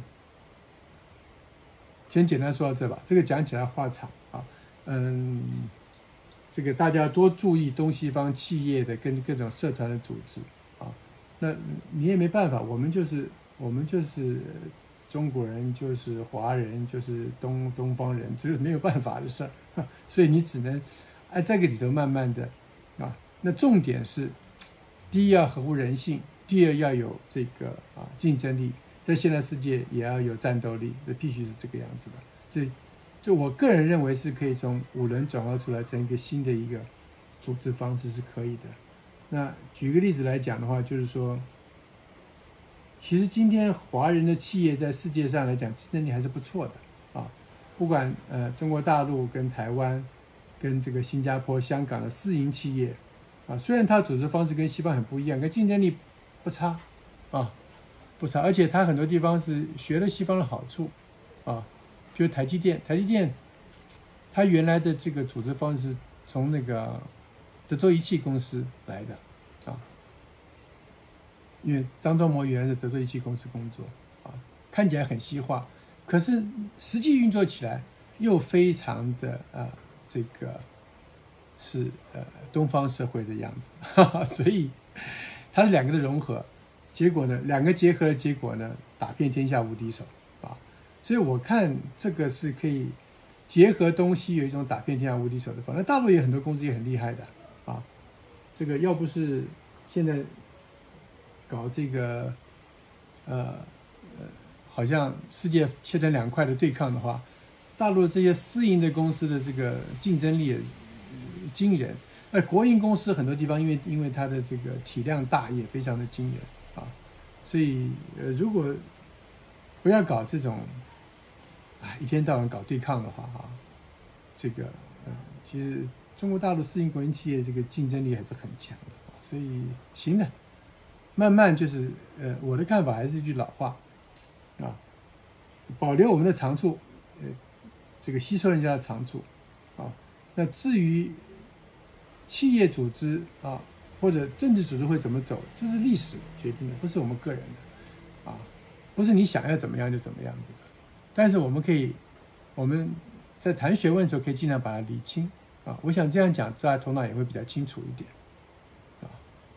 先简单说到这吧，这个讲起来话长啊，嗯。这个大家多注意东西方企业的跟各种社团的组织啊，那你也没办法，我们就是我们就是中国人，就是华人，就是东东方人，这是没有办法的事儿，所以你只能在这个里头慢慢的啊。那重点是，第一要合乎人性，第二要有这个啊竞争力，在现代世界也要有战斗力，这必须是这个样子的。这就我个人认为是可以从五伦转化出来成一个新的一个组织方式是可以的。那举个例子来讲的话，就是说，其实今天华人的企业在世界上来讲竞争力还是不错的啊，不管呃中国大陆跟台湾跟这个新加坡、香港的私营企业啊，虽然它组织方式跟西方很不一样，可竞争力不差啊，不差，而且它很多地方是学了西方的好处啊。就是台积电，台积电，它原来的这个组织方式从那个德州仪器公司来的啊，因为张忠谋原来是德州仪器公司工作啊，看起来很西化，可是实际运作起来又非常的呃这个是呃东方社会的样子，哈哈，所以它是两个的融合，结果呢，两个结合的结果呢，打遍天下无敌手。所以我看这个是可以结合东西，有一种打遍天下无敌手的方法。那大陆也很多公司也很厉害的啊，这个要不是现在搞这个呃呃，好像世界切成两块的对抗的话，大陆这些私营的公司的这个竞争力也惊人。那国营公司很多地方因为因为它的这个体量大也非常的惊人啊，所以呃如果不要搞这种。一天到晚搞对抗的话啊，这个呃，其实中国大陆私营国营企业这个竞争力还是很强的，所以行的，慢慢就是呃，我的看法还是一句老话啊，保留我们的长处，呃，这个吸收人家的长处啊。那至于企业组织啊或者政治组织会怎么走，这是历史决定的，不是我们个人的啊，不是你想要怎么样就怎么样子的。但是我们可以，我们在谈学问的时候可以尽量把它理清啊。我想这样讲，大家头脑也会比较清楚一点啊。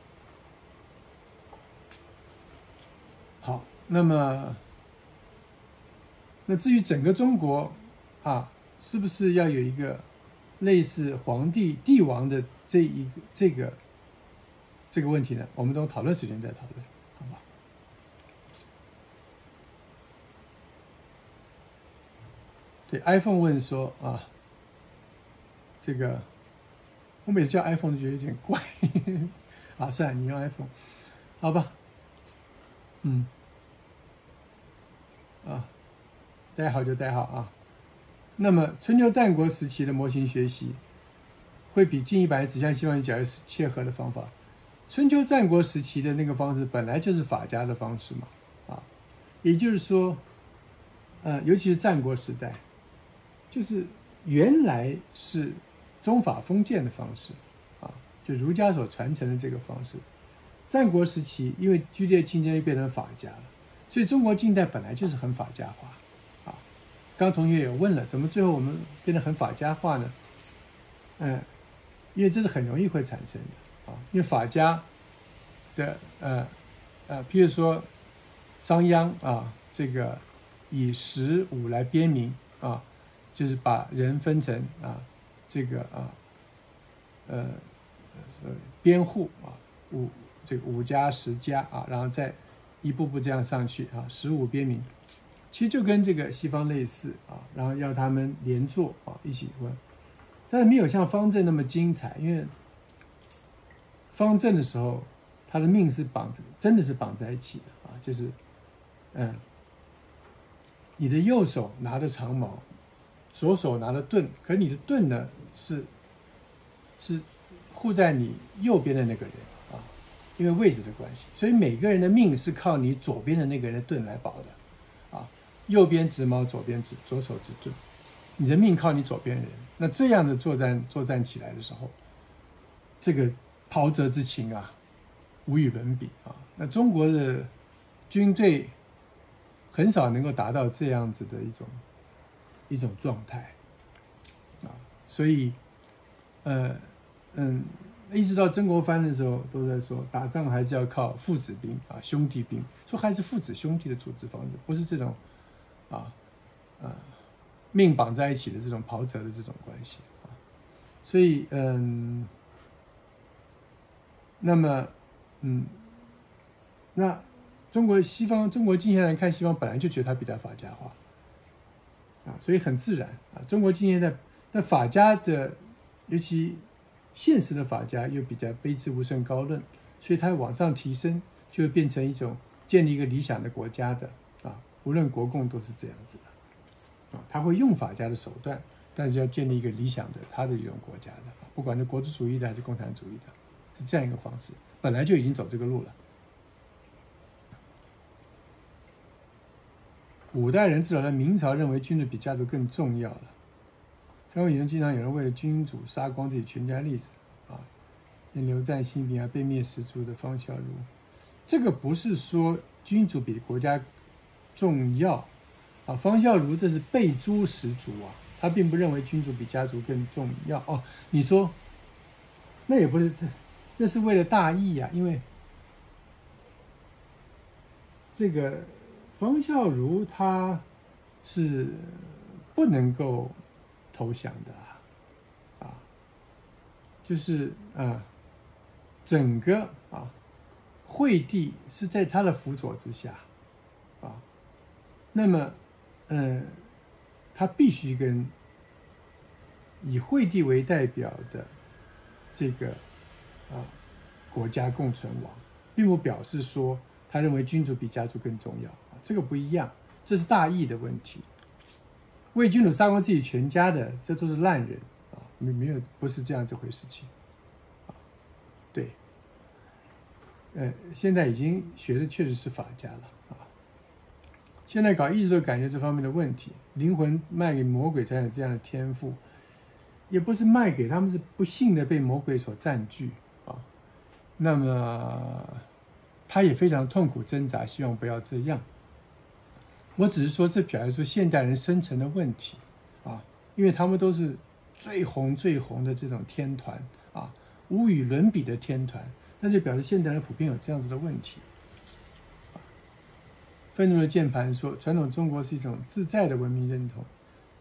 好，那么那至于整个中国啊，是不是要有一个类似皇帝、帝王的这一个这个这个问题呢？我们等讨论时间再讨论，好吧？对 ，iPhone 问说啊，这个我每次叫 iPhone 就觉得有点怪，啊，算了，你用 iPhone， 好吧，嗯，啊，带好就带好啊。那么春秋战国时期的模型学习，会比近一百指向希望与假设切合的方法。春秋战国时期的那个方式本来就是法家的方式嘛，啊，也就是说，呃，尤其是战国时代。就是原来是宗法封建的方式啊，就儒家所传承的这个方式。战国时期，因为剧烈竞争又变成法家了，所以中国近代本来就是很法家化啊。刚同学也问了，怎么最后我们变得很法家化呢？嗯，因为这是很容易会产生的啊，因为法家的呃呃，譬如说商鞅啊，这个以十五来编明啊，就是把人分成啊这个啊呃呃编户啊五。这个五家十家啊，然后再一步步这样上去啊，十五编明，其实就跟这个西方类似啊，然后要他们连坐啊一起问，但是没有像方正那么精彩，因为方正的时候他的命是绑着，真的是绑在一起的啊，就是嗯，你的右手拿着长矛，左手拿着盾，可是你的盾呢是是护在你右边的那个人。因为位置的关系，所以每个人的命是靠你左边的那个人的盾来保的，啊，右边执矛，左边执左手执盾，你的命靠你左边人。那这样的作战作战起来的时候，这个袍泽之情啊，无与伦比啊。那中国的军队很少能够达到这样子的一种一种状态，啊，所以，呃，嗯。一直到曾国藩的时候，都在说打仗还是要靠父子兵啊，兄弟兵，说还是父子兄弟的组织方式，不是这种啊啊命绑在一起的这种袍泽的这种关系啊。所以嗯，那么嗯，那中国西方中国近现代人看西方本来就觉得它比较法家化啊，所以很自然啊。中国近现代那法家的尤其。现实的法家又比较卑职无甚高论，所以它往上提升，就会变成一种建立一个理想的国家的啊，无论国共都是这样子的啊，他会用法家的手段，但是要建立一个理想的他的一种国家的，不管是国族主义的还是共产主义的，是这样一个方式，本来就已经走这个路了。五代人至少在明朝认为君主比家族更重要了。三国以前经常有人为了君主杀光自己全家例子啊，连刘赞兴兵啊被灭十族的方孝孺，这个不是说君主比国家重要啊，方孝孺这是被诛十族啊，他并不认为君主比家族更重要哦。你说那也不是，那是为了大义啊，因为这个方孝孺他是不能够投降的啊，就是啊，整个啊惠帝是在他的辅佐之下啊，那么嗯，他必须跟以惠帝为代表的这个啊国家共存亡，并不表示说他认为君主比家族更重要啊，这个不一样，这是大义的问题。为君主杀光自己全家的，这都是烂人啊！没没有，不是这样这回事情啊。对，呃，现在已经学的确实是法家了啊。现在搞艺术都感觉这方面的问题，灵魂卖给魔鬼才有这样的天赋，也不是卖给他们，是不幸的被魔鬼所占据啊。那么他也非常痛苦挣扎，希望不要这样。我只是说，这表现出现代人深层的问题啊，因为他们都是最红最红的这种天团啊，无与伦比的天团，那就表示现代人普遍有这样子的问题。愤怒的键盘说，传统中国是一种自在的文明认同，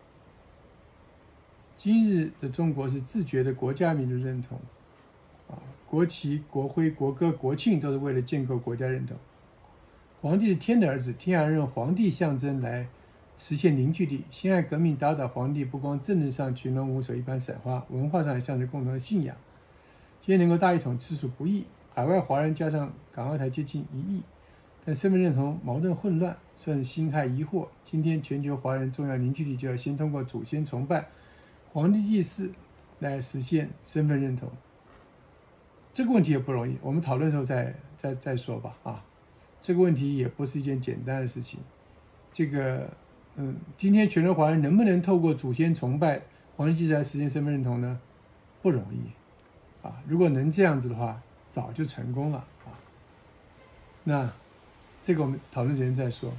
今日的中国是自觉的国家民族认同啊，国旗、国徽、国歌、国庆都是为了建构国家认同。皇帝是天的儿子，天然用皇帝象征来实现凝聚力。辛亥革命打倒皇帝，不光政治上群龙无首一般散花，文化上也象征共同的信仰。今天能够大一统，实属不易。海外华人加上港澳台接近一亿，但身份认同矛盾混乱，算是辛亥疑惑。今天全球华人重要凝聚力就要先通过祖先崇拜、皇帝祭祀来实现身份认同。这个问题也不容易，我们讨论的时候再再再说吧啊。这个问题也不是一件简单的事情。这个，嗯，今天全球华人能不能透过祖先崇拜、皇帝祭祀来实现身份认同呢？ 不容易啊。如果能这样子的话，早就成功了啊。那这个我们讨论时间再说。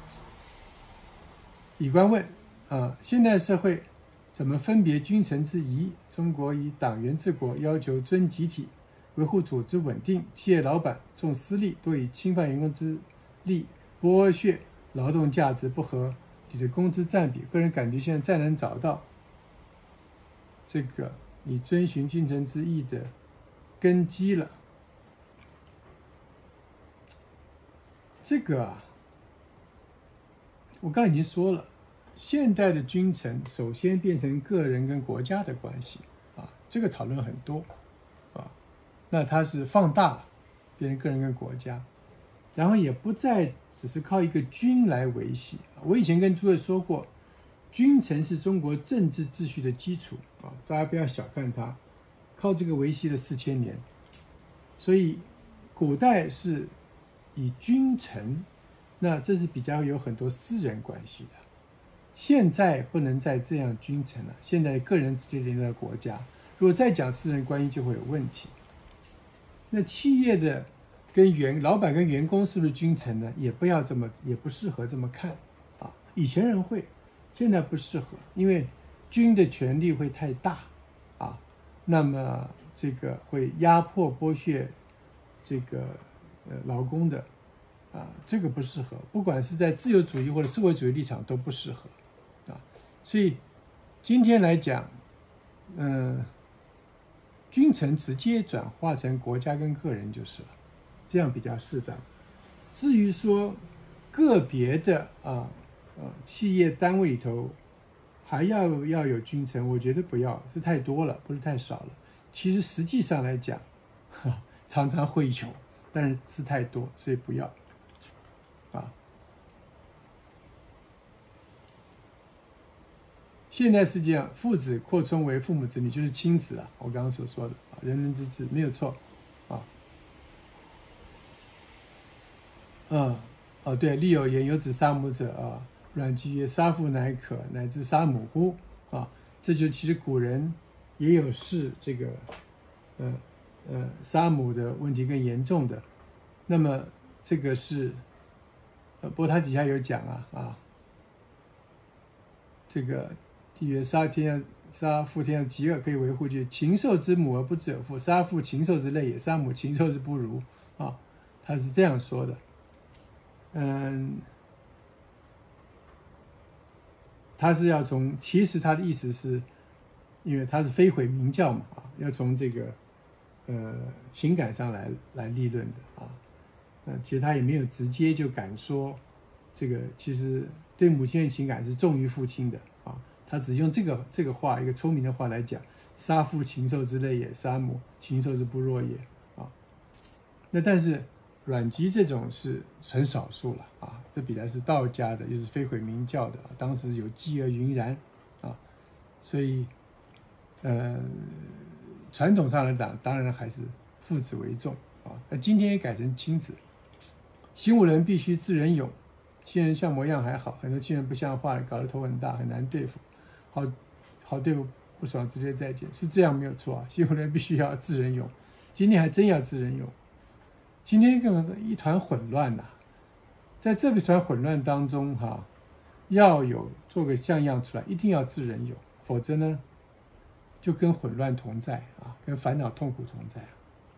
乙官问啊，现代社会怎么分别君臣之谊？中国以党员治国，要求尊集体，维护组织稳定，企业老板重私利，多以侵犯员工之利，剥削劳动价值，不合理的工资占比。个人感觉现在再难找到这个以遵循君臣之义的根基了。这个啊，我刚才已经说了，现代的君臣首先变成个人跟国家的关系啊，这个讨论很多啊，那它是放大了，变成个人跟国家，然后也不再只是靠一个君来维系。我以前跟诸位说过，君臣是中国政治秩序的基础啊，大家不要小看它，靠这个维系了四千年。所以古代是以君臣，那这是比较有很多私人关系的。现在不能再这样君臣了，现在个人直接连到国家，如果再讲私人关系就会有问题。那企业的跟员老板跟员工是不是君臣呢？也不要这么，也不适合这么看啊。以前人会，现在不适合，因为君的权力会太大啊，那么这个会压迫剥削这个呃劳工的啊，这个不适合，不管是在自由主义或者社会主义立场都不适合啊。所以今天来讲，嗯、呃，君臣直接转化成国家跟个人就是了，这样比较适当。至于说个别的啊呃企业单位里头还要要有君臣，我觉得不要，是太多了，不是太少了。其实实际上来讲，常常会有，但是是太多，所以不要啊。现代世界上，父子扩充为父母子女，就是亲子啊。我刚刚所说的啊，人人之治没有错啊。嗯，哦，对，立有言，有子杀母者啊，阮籍曰：“杀父乃可，乃至杀母乎？”啊，这就其实古人也有视这个，呃呃，杀母的问题更严重的。那么这个是，呃，不过他底下有讲啊啊，这个帝曰：“杀天下，杀父天下极恶，可以维护之。禽兽之母而不知有父，杀父禽兽之类也，杀母禽兽之不如。”啊，他是这样说的。嗯，他是要从，其实他的意思是，因为他是非毁名教嘛啊，要从这个呃情感上来来立论的啊。呃，其实他也没有直接就敢说这个，其实对母亲的情感是重于父亲的啊。他只用这个这个话，一个聪明的话来讲：“杀父禽兽之类也，杀母禽兽之不若也。”啊，那但是阮籍这种是很少数了啊，这比来是道家的，又是非毁名教的，当时有嫉恶云然啊，所以呃，传统上来讲，当然还是父子为重啊。那今天也改成亲子。行武人必须自人勇，亲人像模样还好，很多亲人不像话，搞得头很大，很难对付。好，好对付不爽，直接再见，是这样没有错啊。行武人必须要自人勇，今天还真要自人勇。今天根本一团混乱呐、啊，在这个团混乱当中哈、啊，要有做个像样出来，一定要自人勇，否则呢，就跟混乱同在啊，跟烦恼痛苦同在啊。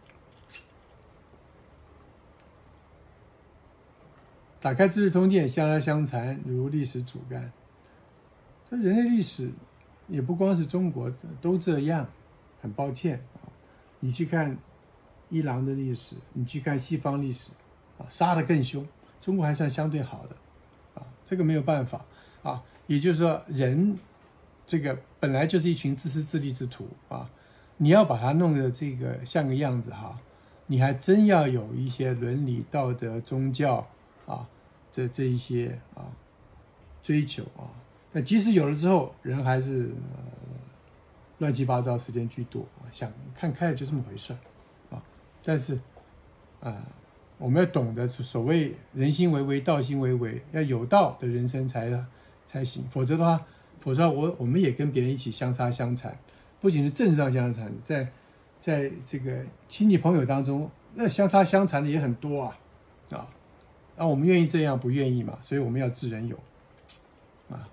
打开《资治通鉴》，相拉相残，如历史主干。这人类历史也不光是中国都这样，很抱歉啊。你去看伊朗的历史，你去看西方历史，啊，杀得更凶。中国还算相对好的，啊，这个没有办法啊。也就是说，人这个本来就是一群自私自利之徒啊，你要把它弄得这个像个样子哈，你还真要有一些伦理道德、宗教。啊，这这一些啊追求啊，那即使有了之后，人还是、呃、乱七八糟，时间居多啊。想看开了就这么回事啊。但是啊、呃，我们要懂得所谓人心为微，道心为微，要有道的人生才才行。否则的话，否则的话我我们也跟别人一起相杀相残， 不仅是政治上相残，在在这个亲戚朋友当中，那相差相残的也很多啊啊！那我们愿意这样，不愿意嘛？所以我们要知人有啊。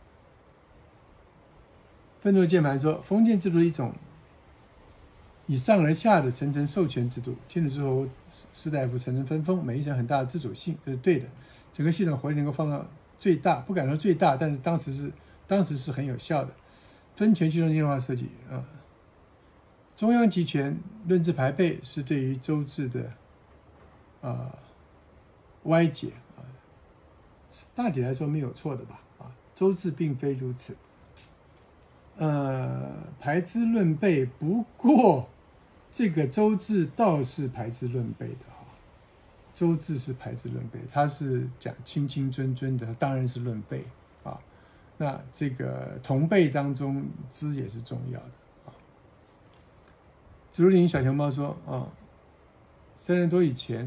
愤怒键盘说，封建制度的一种以上而下的层层授权制度，天主之后士大夫层层分封，每一层很大的自主性，这是对的。整个系统活力能够放到最大，不敢说最大，但是当时是当时是很有效的。分权集中精细化设计啊，中央集权论资排辈是对于州治的啊歪解啊，大体来说没有错的吧？啊，州治并非如此。呃，排资论辈，不过这个州治倒是排资论辈的哈，州治是排资论辈，它是讲清清尊尊的，当然是论辈啊。那这个同辈当中，资也是重要的啊。竹林小熊猫说啊，三年多以前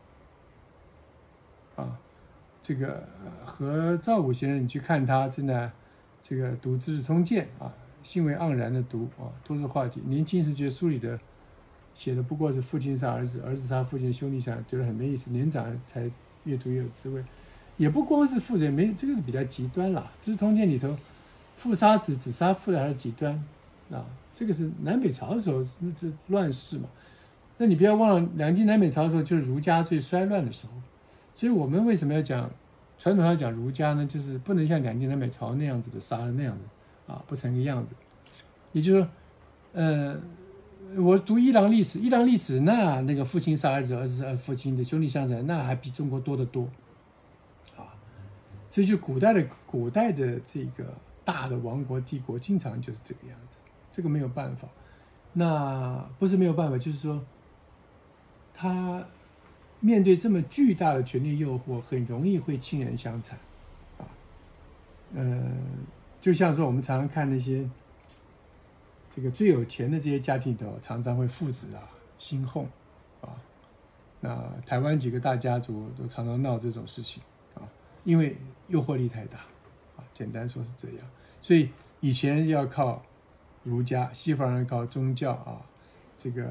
啊，这个和赵武先生你去看他，真的。这个读《资治通鉴》啊，兴味盎然的读啊，多是话题。年轻时觉得书里的写的不过是父亲杀儿子，儿子杀父亲，兄弟想觉得很没意思。年长才越读越有滋味，也不光是父子，没这个是比较极端啦。《资治通鉴》里头，父杀子，子杀父的还是极端啊。这个是南北朝的时候，那这乱世嘛。那你不要忘了，两晋南北朝的时候就是儒家最衰乱的时候，所以我们为什么要讲？传统上讲儒家呢，就是不能像两晋南北朝那样子的杀人那样子啊，不成个样子。也就是说，呃，我读伊朗历史，伊朗历史那那个父亲杀儿子，儿子杀父亲的兄弟相残，那还比中国多得多啊。所以就古代的古代的这个大的王国帝国，经常就是这个样子，这个没有办法。那不是没有办法，就是说他。面对这么巨大的权力诱惑，很容易会亲人相残，啊，呃，就像说我们常常看那些这个最有钱的这些家庭里头，常常会父子啊兴哄，啊，那台湾几个大家族都常常闹这种事情，啊，因为诱惑力太大，啊，简单说是这样。所以以前要靠儒家，西方人靠宗教啊，这个。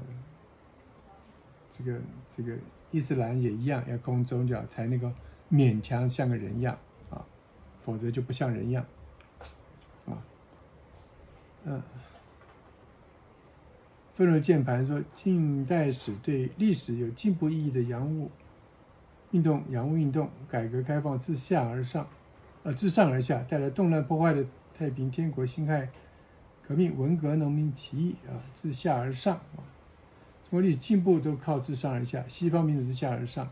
这个这个伊斯兰也一样，要靠宗教才能够勉强像个人样啊，否则就不像人样啊。嗯，愤怒键盘说，近代史对历史有进步意义的洋务运动、洋务运动，改革开放自下而上，呃，自上而下，带来动乱破坏的太平天国、辛亥革命、文革、农民起义啊，自下而上啊。中国历史进步都靠自上而下，西方民主自下而上。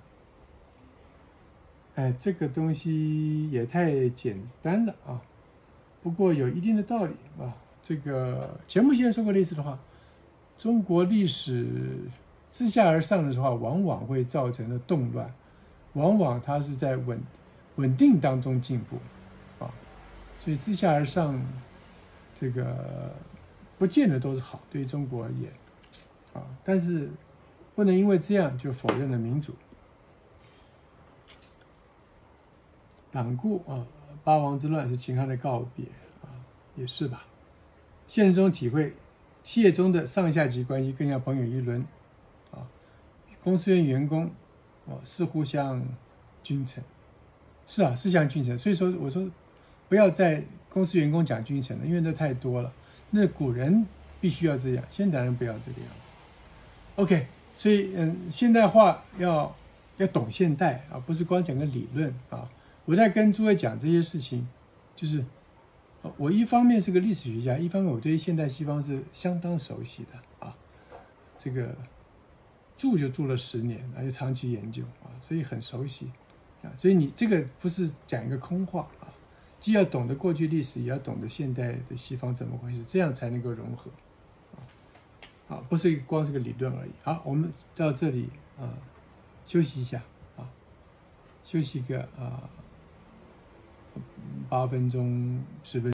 哎，这个东西也太简单了啊！不过有一定的道理啊。这个钱穆先生说过类似的话：中国历史自下而上的时候，往往会造成了动乱，往往它是在稳稳定当中进步啊。所以自下而上，这个不见得都是好，对于中国而言。啊，但是不能因为这样就否认了民主。党锢啊，八王之乱是秦汉的告别啊，也是吧？现实中体会，企业中的上下级关系更像朋友一轮啊，公司员员工哦是互相君臣，是啊，是像君臣。所以说我说不要在公司员工讲君臣了，因为那太多了。那古人必须要这样，现代人不要这个样子。OK， 所以嗯，现代化要要懂现代啊，不是光讲个理论啊。我在跟诸位讲这些事情，就是我一方面是个历史学家，一方面我对现代西方是相当熟悉的啊。这个住就住了十年，而且长期研究啊，所以很熟悉啊。所以你这个不是讲一个空话啊，既要懂得过去历史，也要懂得现代的西方怎么回事，这样才能够融合。啊，不是光是个理论而已。好，我们到这里啊，休息一下啊，休息个啊八分钟十分钟。